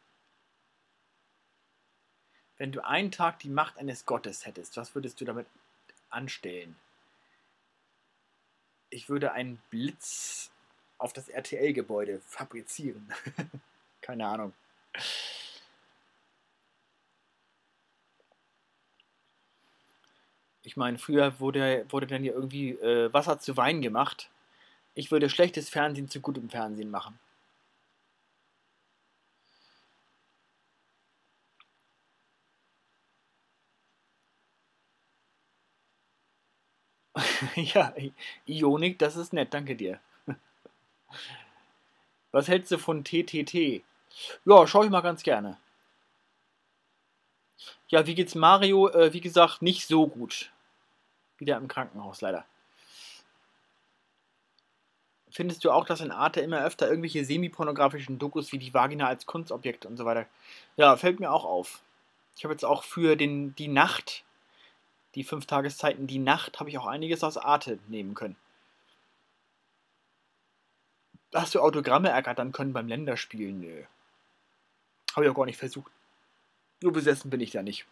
Wenn du einen Tag die Macht eines Gottes hättest, was würdest du damit anstellen? Ich würde einen Blitz auf das R T L-Gebäude fabrizieren. Keine Ahnung. Ich meine, früher wurde, wurde dann ja irgendwie äh, Wasser zu Wein gemacht. Ich würde schlechtes Fernsehen zu gutem Fernsehen machen. Ja, Ionik, das ist nett, danke dir. Was hältst du von T T T? Ja, schaue ich mal ganz gerne. Ja, wie geht's Mario? Äh, wie gesagt, nicht so gut. Wieder im Krankenhaus, leider. Findest du auch, dass in Arte immer öfter irgendwelche semi-pornografischen Dokus wie die Vagina als Kunstobjekt und so weiter? Ja, fällt mir auch auf. Ich habe jetzt auch für den, die Nacht, die fünf Tageszeiten, die Nacht, habe ich auch einiges aus Arte nehmen können. Hast du Autogramme ergattern können beim Länderspielen? Nö. Habe ich auch gar nicht versucht. So besessen bin ich da nicht.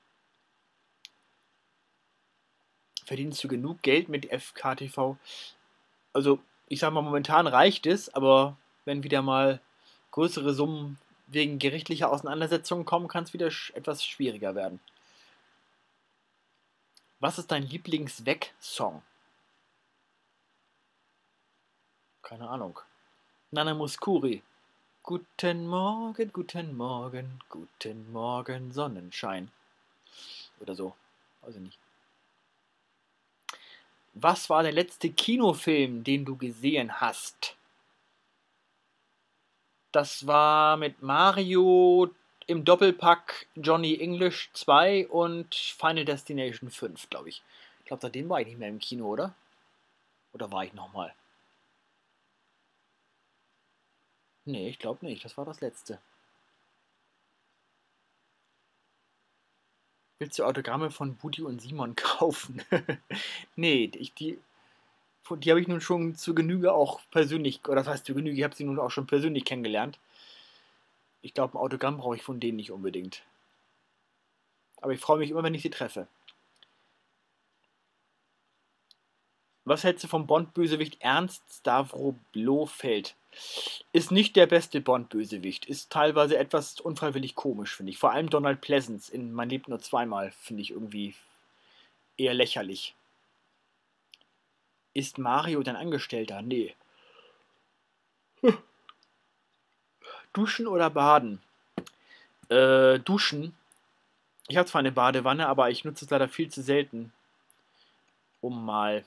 Verdienst du genug Geld mit F K T V? Also, ich sag mal, momentan reicht es, aber wenn wieder mal größere Summen wegen gerichtlicher Auseinandersetzungen kommen, kann es wieder sch etwas schwieriger werden. Was ist dein Lieblings-Weg-Song? Keine Ahnung. Nana Mouskouri. Guten Morgen, guten Morgen, guten Morgen, Sonnenschein. Oder so. Weiß ich nicht. Was war der letzte Kinofilm, den du gesehen hast? Das war mit Mario im Doppelpack Johnny English zwei und Final Destination fünf, glaube ich. Ich glaube, seitdem war ich nicht mehr im Kino, oder? Oder war ich nochmal? Nee, ich glaube nicht. Das war das letzte. Willst du Autogramme von Budi und Simon kaufen? Nee, ich, die, die habe ich nun schon zu Genüge auch persönlich, oder das heißt zu Genüge, ich habe sie nun auch schon persönlich kennengelernt. Ich glaube, ein Autogramm brauche ich von denen nicht unbedingt. Aber ich freue mich immer, wenn ich sie treffe. Was hältst du vom Bond-Bösewicht Ernst Stavro Blofeld? Ist nicht der beste Bond-Bösewicht. Ist teilweise etwas unfreiwillig komisch, finde ich. Vor allem Donald Pleasence in Man lebt nur zweimal finde ich irgendwie eher lächerlich. Ist Mario dein Angestellter? Nee. Duschen oder baden? Äh, duschen. Ich habe zwar eine Badewanne, aber ich nutze es leider viel zu selten, um mal,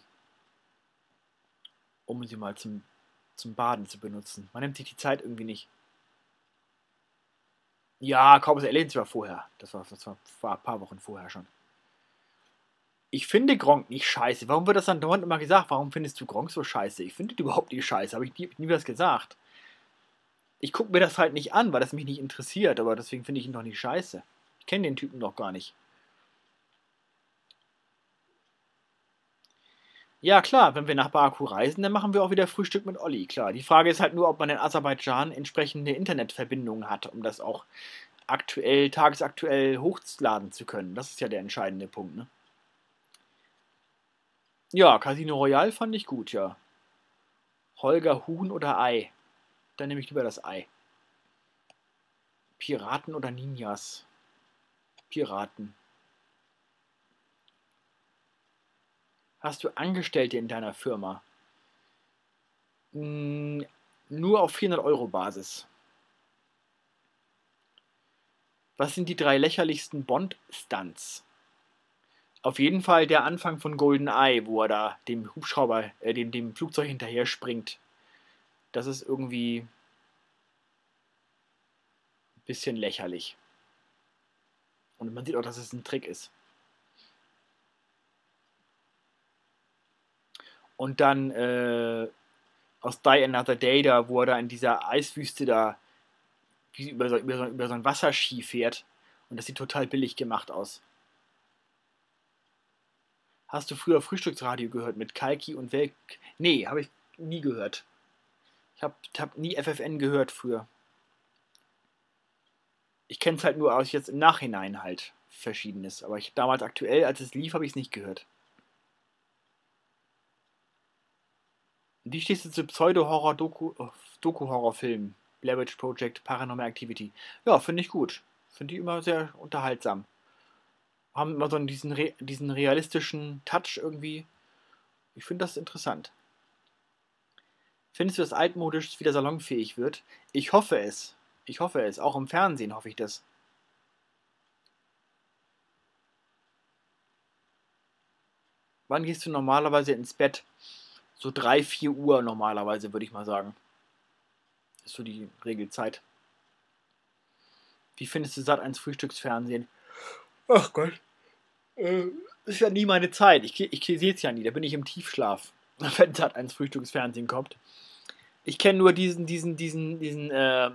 um sie mal zum, zum Baden zu benutzen. Man nimmt sich die Zeit irgendwie nicht. Ja, Cowboys Aliens war vorher. Das war, das war, war ein paar Wochen vorher schon. Ich finde Gronk nicht scheiße. Warum wird das dann dauernd immer gesagt? Warum findest du Gronk so scheiße? Ich finde den überhaupt nicht scheiße. Habe ich nie, nie was gesagt. Ich gucke mir das halt nicht an, weil das mich nicht interessiert. Aber deswegen finde ich ihn doch nicht scheiße. Ich kenne den Typen doch gar nicht. Ja, klar, wenn wir nach Baku reisen, dann machen wir auch wieder Frühstück mit Olli. Klar, die Frage ist halt nur, ob man in Aserbaidschan entsprechende Internetverbindungen hat, um das auch aktuell, tagesaktuell hochladen zu können. Das ist ja der entscheidende Punkt, ne? Ja, Casino Royale fand ich gut, ja. Holger, Huhn oder Ei? Dann nehme ich lieber das Ei. Piraten oder Ninjas? Piraten. Hast du Angestellte in deiner Firma? Hm, nur auf vierhundert Euro Basis. Was sind die drei lächerlichsten Bond-Stunts? Auf jeden Fall der Anfang von GoldenEye, wo er da dem Hubschrauber, äh, dem, dem Flugzeug hinterher springt. Das ist irgendwie ein bisschen lächerlich. Und man sieht auch, dass es ein Trick ist. Und dann äh, aus Die Another Day, da, wo er da in dieser Eiswüste da über so, über so, über so ein Wasserski fährt. Und das sieht total billig gemacht aus. Hast du früher Frühstücksradio gehört mit Kalki und Welk? Nee, habe ich nie gehört. Ich habe hab nie F F N gehört früher. Ich kenne es halt nur aus jetzt im Nachhinein halt Verschiedenes. Aber ich, damals aktuell, als es lief, habe ich es nicht gehört. Wie stehst du zu Pseudo-Horror-Doku-Horror-Filmen? Blair Witch Project, Paranormal Activity. Ja, finde ich gut. Finde ich immer sehr unterhaltsam. Haben immer so diesen, Re diesen realistischen Touch irgendwie. Ich finde das interessant. Findest du, dass altmodisch wieder salonfähig wird? Ich hoffe es. Ich hoffe es. Auch im Fernsehen hoffe ich das. Wann gehst du normalerweise ins Bett? So drei, vier Uhr normalerweise, würde ich mal sagen. Das ist so die Regelzeit. Wie findest du Sat eins Frühstücksfernsehen? Ach Gott. Äh, ist ja nie meine Zeit. Ich, ich sehe es ja nie. Da bin ich im Tiefschlaf, wenn Sat eins Frühstücksfernsehen kommt. Ich kenne nur diesen, diesen, diesen, diesen, äh,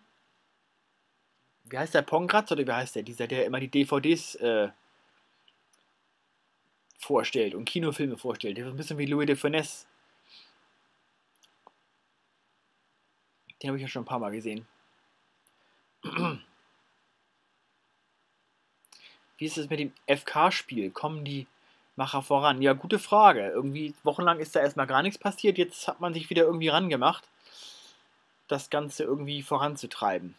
wie heißt der, Pongratz oder wie heißt der? Dieser, der immer die D V Ds äh, vorstellt und Kinofilme vorstellt. Der ist ein bisschen wie Louis de Funès. Den habe ich ja schon ein paar Mal gesehen. Wie ist es mit dem F K-Spiel? Kommen die Macher voran? Ja, gute Frage. Irgendwie wochenlang ist da erstmal gar nichts passiert. Jetzt hat man sich wieder irgendwie rangemacht, das Ganze irgendwie voranzutreiben.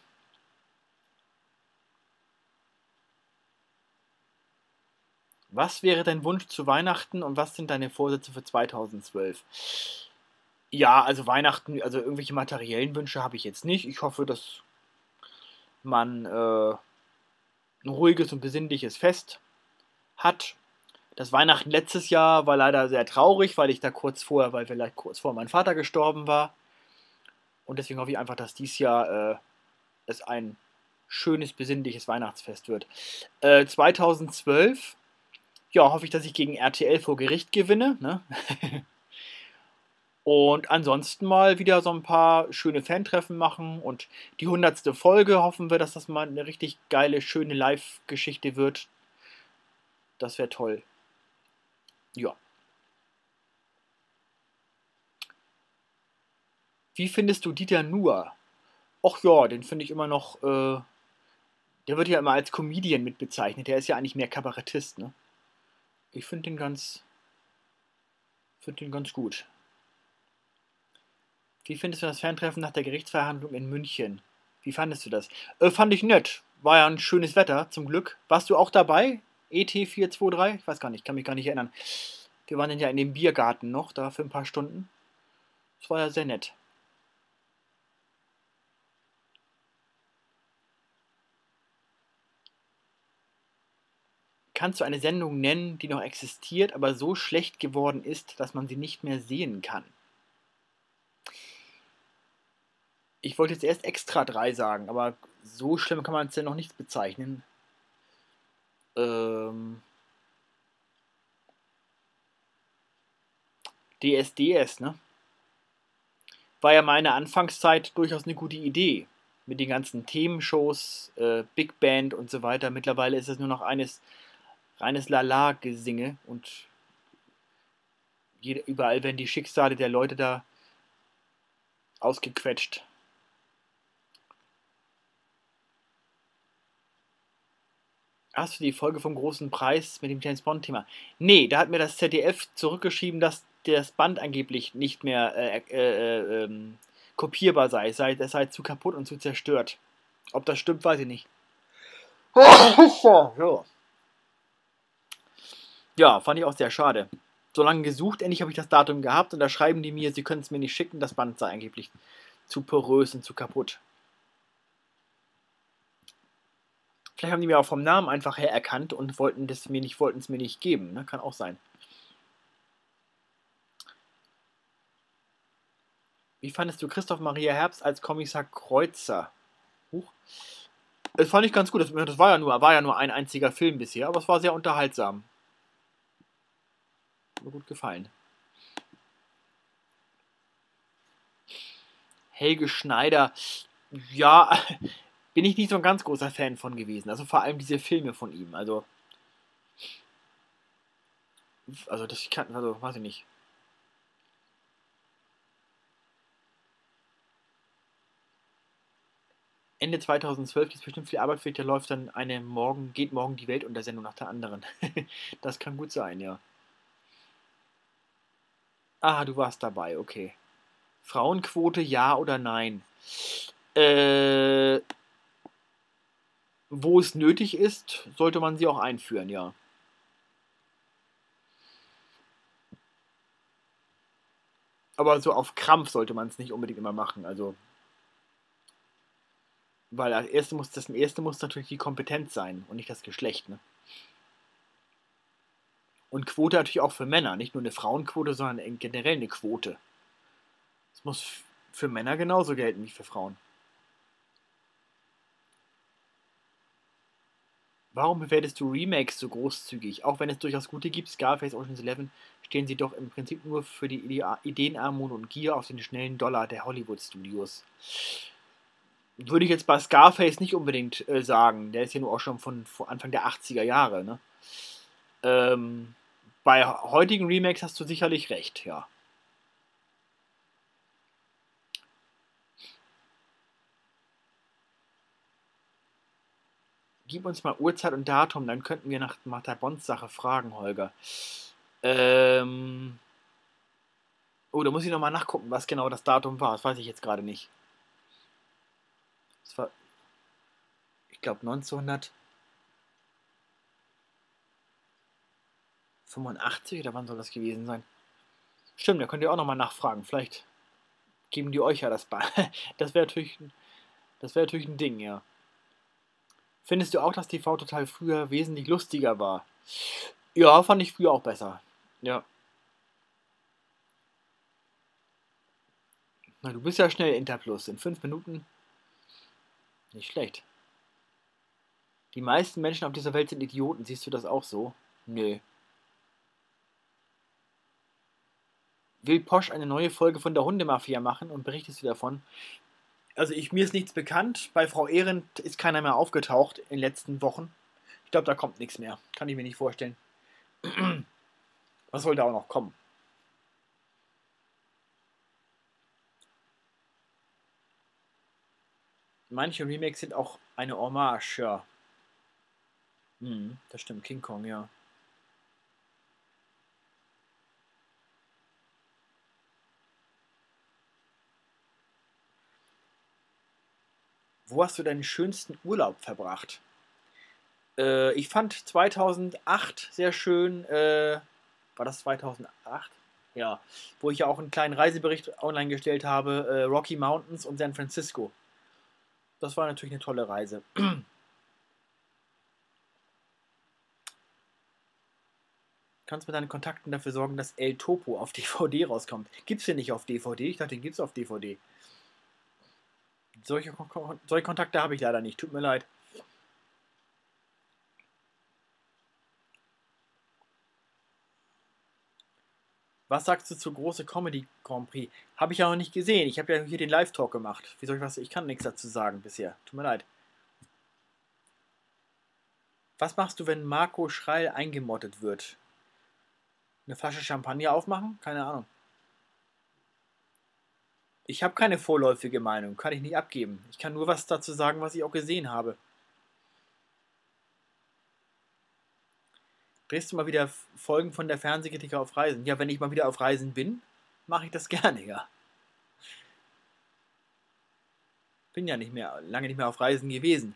Was wäre dein Wunsch zu Weihnachten und was sind deine Vorsätze für zweitausendzwölf? Ja, also Weihnachten, also irgendwelche materiellen Wünsche habe ich jetzt nicht. Ich hoffe, dass man äh, ein ruhiges und besinnliches Fest hat. Das Weihnachten letztes Jahr war leider sehr traurig, weil ich da kurz vorher, weil vielleicht kurz vor mein Vater gestorben war. Und deswegen hoffe ich einfach, dass dieses Jahr äh, es ein schönes, besinnliches Weihnachtsfest wird. Äh, zweitausendzwölf, ja, hoffe ich, dass ich gegen R T L vor Gericht gewinne. Ne? Und ansonsten mal wieder so ein paar schöne Fantreffen machen. Und die hundertste Folge hoffen wir, dass das mal eine richtig geile, schöne Live-Geschichte wird. Das wäre toll. Ja. Wie findest du Dieter Nuhr? Och ja, den finde ich immer noch äh, Der wird ja immer als Comedian mit bezeichnet. Der ist ja eigentlich mehr Kabarettist, ne? Ich finde den ganz, finde den ganz gut. Wie findest du das Fantreffen nach der Gerichtsverhandlung in München? Wie fandest du das? Äh, fand ich nett. War ja ein schönes Wetter, zum Glück. Warst du auch dabei? E T vier zwei drei? Ich weiß gar nicht, kann mich gar nicht erinnern. Wir waren dann ja in dem Biergarten noch, da für ein paar Stunden. Das war ja sehr nett. Kannst du eine Sendung nennen, die noch existiert, aber so schlecht geworden ist, dass man sie nicht mehr sehen kann? Ich wollte jetzt erst Extra drei sagen, aber so schlimm kann man es ja noch nicht bezeichnen. Ähm... D S D S, ne? War ja meine Anfangszeit durchaus eine gute Idee. Mit den ganzen Themenshows, äh, Big Band und so weiter. Mittlerweile ist es nur noch eines reines Lala-Gesinge und jede, überall werden die Schicksale der Leute da ausgequetscht. Hast du die Folge vom Großen Preis mit dem James Bond-Thema? Nee, da hat mir das Z D F zurückgeschrieben, dass das Band angeblich nicht mehr äh, äh, äh, kopierbar sei. Es sei, es sei zu kaputt und zu zerstört. Ob das stimmt, weiß ich nicht. Ja. Ja, fand ich auch sehr schade. So lange gesucht, endlich habe ich das Datum gehabt und da schreiben die mir, sie können es mir nicht schicken, das Band sei angeblich zu porös und zu kaputt. Vielleicht haben die mir auch vom Namen einfach her erkannt und wollten es mir nicht, wollten es mir nicht geben. Ne? Kann auch sein. Wie fandest du Christoph Maria Herbst als Kommissar Kreuzer? Huch. Das fand ich ganz gut. Das, das war, ja nur, war ja nur ein einziger Film bisher, aber es war sehr unterhaltsam. Hat mir gut gefallen. Helge Schneider. Ja, bin ich nicht so ein ganz großer Fan von gewesen. Also vor allem diese Filme von ihm. Also, also das kann, also weiß ich nicht. Ende zweitausendzwölf ist bestimmt viel Arbeit für dich, da läuft dann eine morgen, geht morgen die Welt unter Sendung nach der anderen. Das kann gut sein, ja. Ah, du warst dabei, okay. Frauenquote, ja oder nein? Äh, wo es nötig ist, sollte man sie auch einführen, ja. Aber so auf Krampf sollte man es nicht unbedingt immer machen, also. Weil das erste muss, das erste muss natürlich die Kompetenz sein und nicht das Geschlecht, ne? Und Quote natürlich auch für Männer, nicht nur eine Frauenquote, sondern generell eine Quote. Das muss für Männer genauso gelten wie für Frauen. Warum bewertest du Remakes so großzügig? Auch wenn es durchaus gute gibt, Scarface, Ocean's Eleven, stehen sie doch im Prinzip nur für die Ideenarmut und Gier auf den schnellen Dollar der Hollywood-Studios. Würde ich jetzt bei Scarface nicht unbedingt äh, sagen. Der ist ja nur auch schon von, von Anfang der achtziger Jahre. Ne? Ähm, bei heutigen Remakes hast du sicherlich recht, ja. Gib uns mal Uhrzeit und Datum, dann könnten wir nach, nach der Bond-Sache fragen, Holger. Ähm oh, da muss ich nochmal nachgucken, was genau das Datum war. Das weiß ich jetzt gerade nicht. Das war, ich glaube, neunzehnhundertfünfundachtzig oder wann soll das gewesen sein? Stimmt, da könnt ihr auch nochmal nachfragen. Vielleicht geben die euch ja das bei. Das wäre natürlich, das wäre natürlich ein Ding, ja. Findest du auch, dass T V Total früher wesentlich lustiger war? Ja, fand ich früher auch besser. Ja. Na, du bist ja schnell Interplus. In fünf Minuten. Nicht schlecht. Die meisten Menschen auf dieser Welt sind Idioten. Siehst du das auch so? Nö. Will Posch eine neue Folge von der Hundemafia machen und berichtest du davon? Also ich, mir ist nichts bekannt. Bei Frau Ehrendt ist keiner mehr aufgetaucht in den letzten Wochen. Ich glaube, da kommt nichts mehr. Kann ich mir nicht vorstellen. Was soll da auch noch kommen? Manche Remakes sind auch eine Hommage, ja. Mhm, das stimmt, King Kong, ja. Wo hast du deinen schönsten Urlaub verbracht? Äh, ich fand zweitausendacht sehr schön. Äh, war das zweitausendacht? Ja, wo ich ja auch einen kleinen Reisebericht online gestellt habe. Äh, Rocky Mountains und San Francisco. Das war natürlich eine tolle Reise. Kannst mit deinen Kontakten dafür sorgen, dass El Topo auf D V D rauskommt. Gibt's den nicht auf D V D? Ich dachte, den gibt's auf D V D. Solche, Kon- solche Kontakte habe ich leider nicht. Tut mir leid. Was sagst du zu große Comedy Grand Prix? Habe ich ja noch nicht gesehen. Ich habe ja hier den Live-Talk gemacht. Wie soll ich was? Ich kann nichts dazu sagen bisher. Tut mir leid. Was machst du, wenn Marco Schreil eingemottet wird? Eine Flasche Champagner aufmachen? Keine Ahnung. Ich habe keine vorläufige Meinung. Kann ich nicht abgeben. Ich kann nur was dazu sagen, was ich auch gesehen habe. Drehst du mal wieder Folgen von der Fernsehkritiker auf Reisen? Ja, wenn ich mal wieder auf Reisen bin, mache ich das gerne, ja. Bin ja nicht mehr, lange nicht mehr auf Reisen gewesen.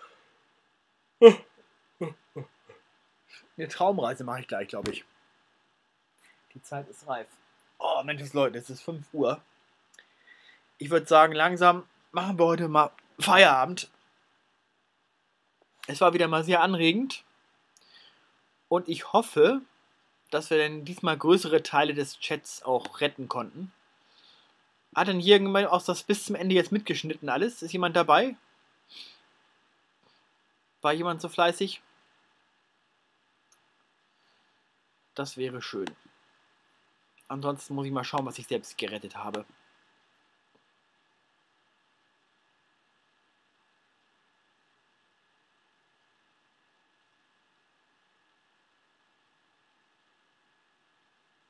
Eine Traumreise mache ich gleich, glaube ich. Die Zeit ist reif. Oh, Mensch, Leute, es ist fünf Uhr. Ich würde sagen, langsam machen wir heute mal Feierabend. Es war wieder mal sehr anregend. Und ich hoffe, dass wir dann diesmal größere Teile des Chats auch retten konnten. Hat denn hier irgendjemand auch das bis zum Ende jetzt mitgeschnitten alles? Ist jemand dabei? War jemand so fleißig? Das wäre schön. Ansonsten muss ich mal schauen, was ich selbst gerettet habe.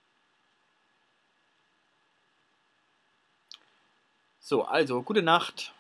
So, also, gute Nacht.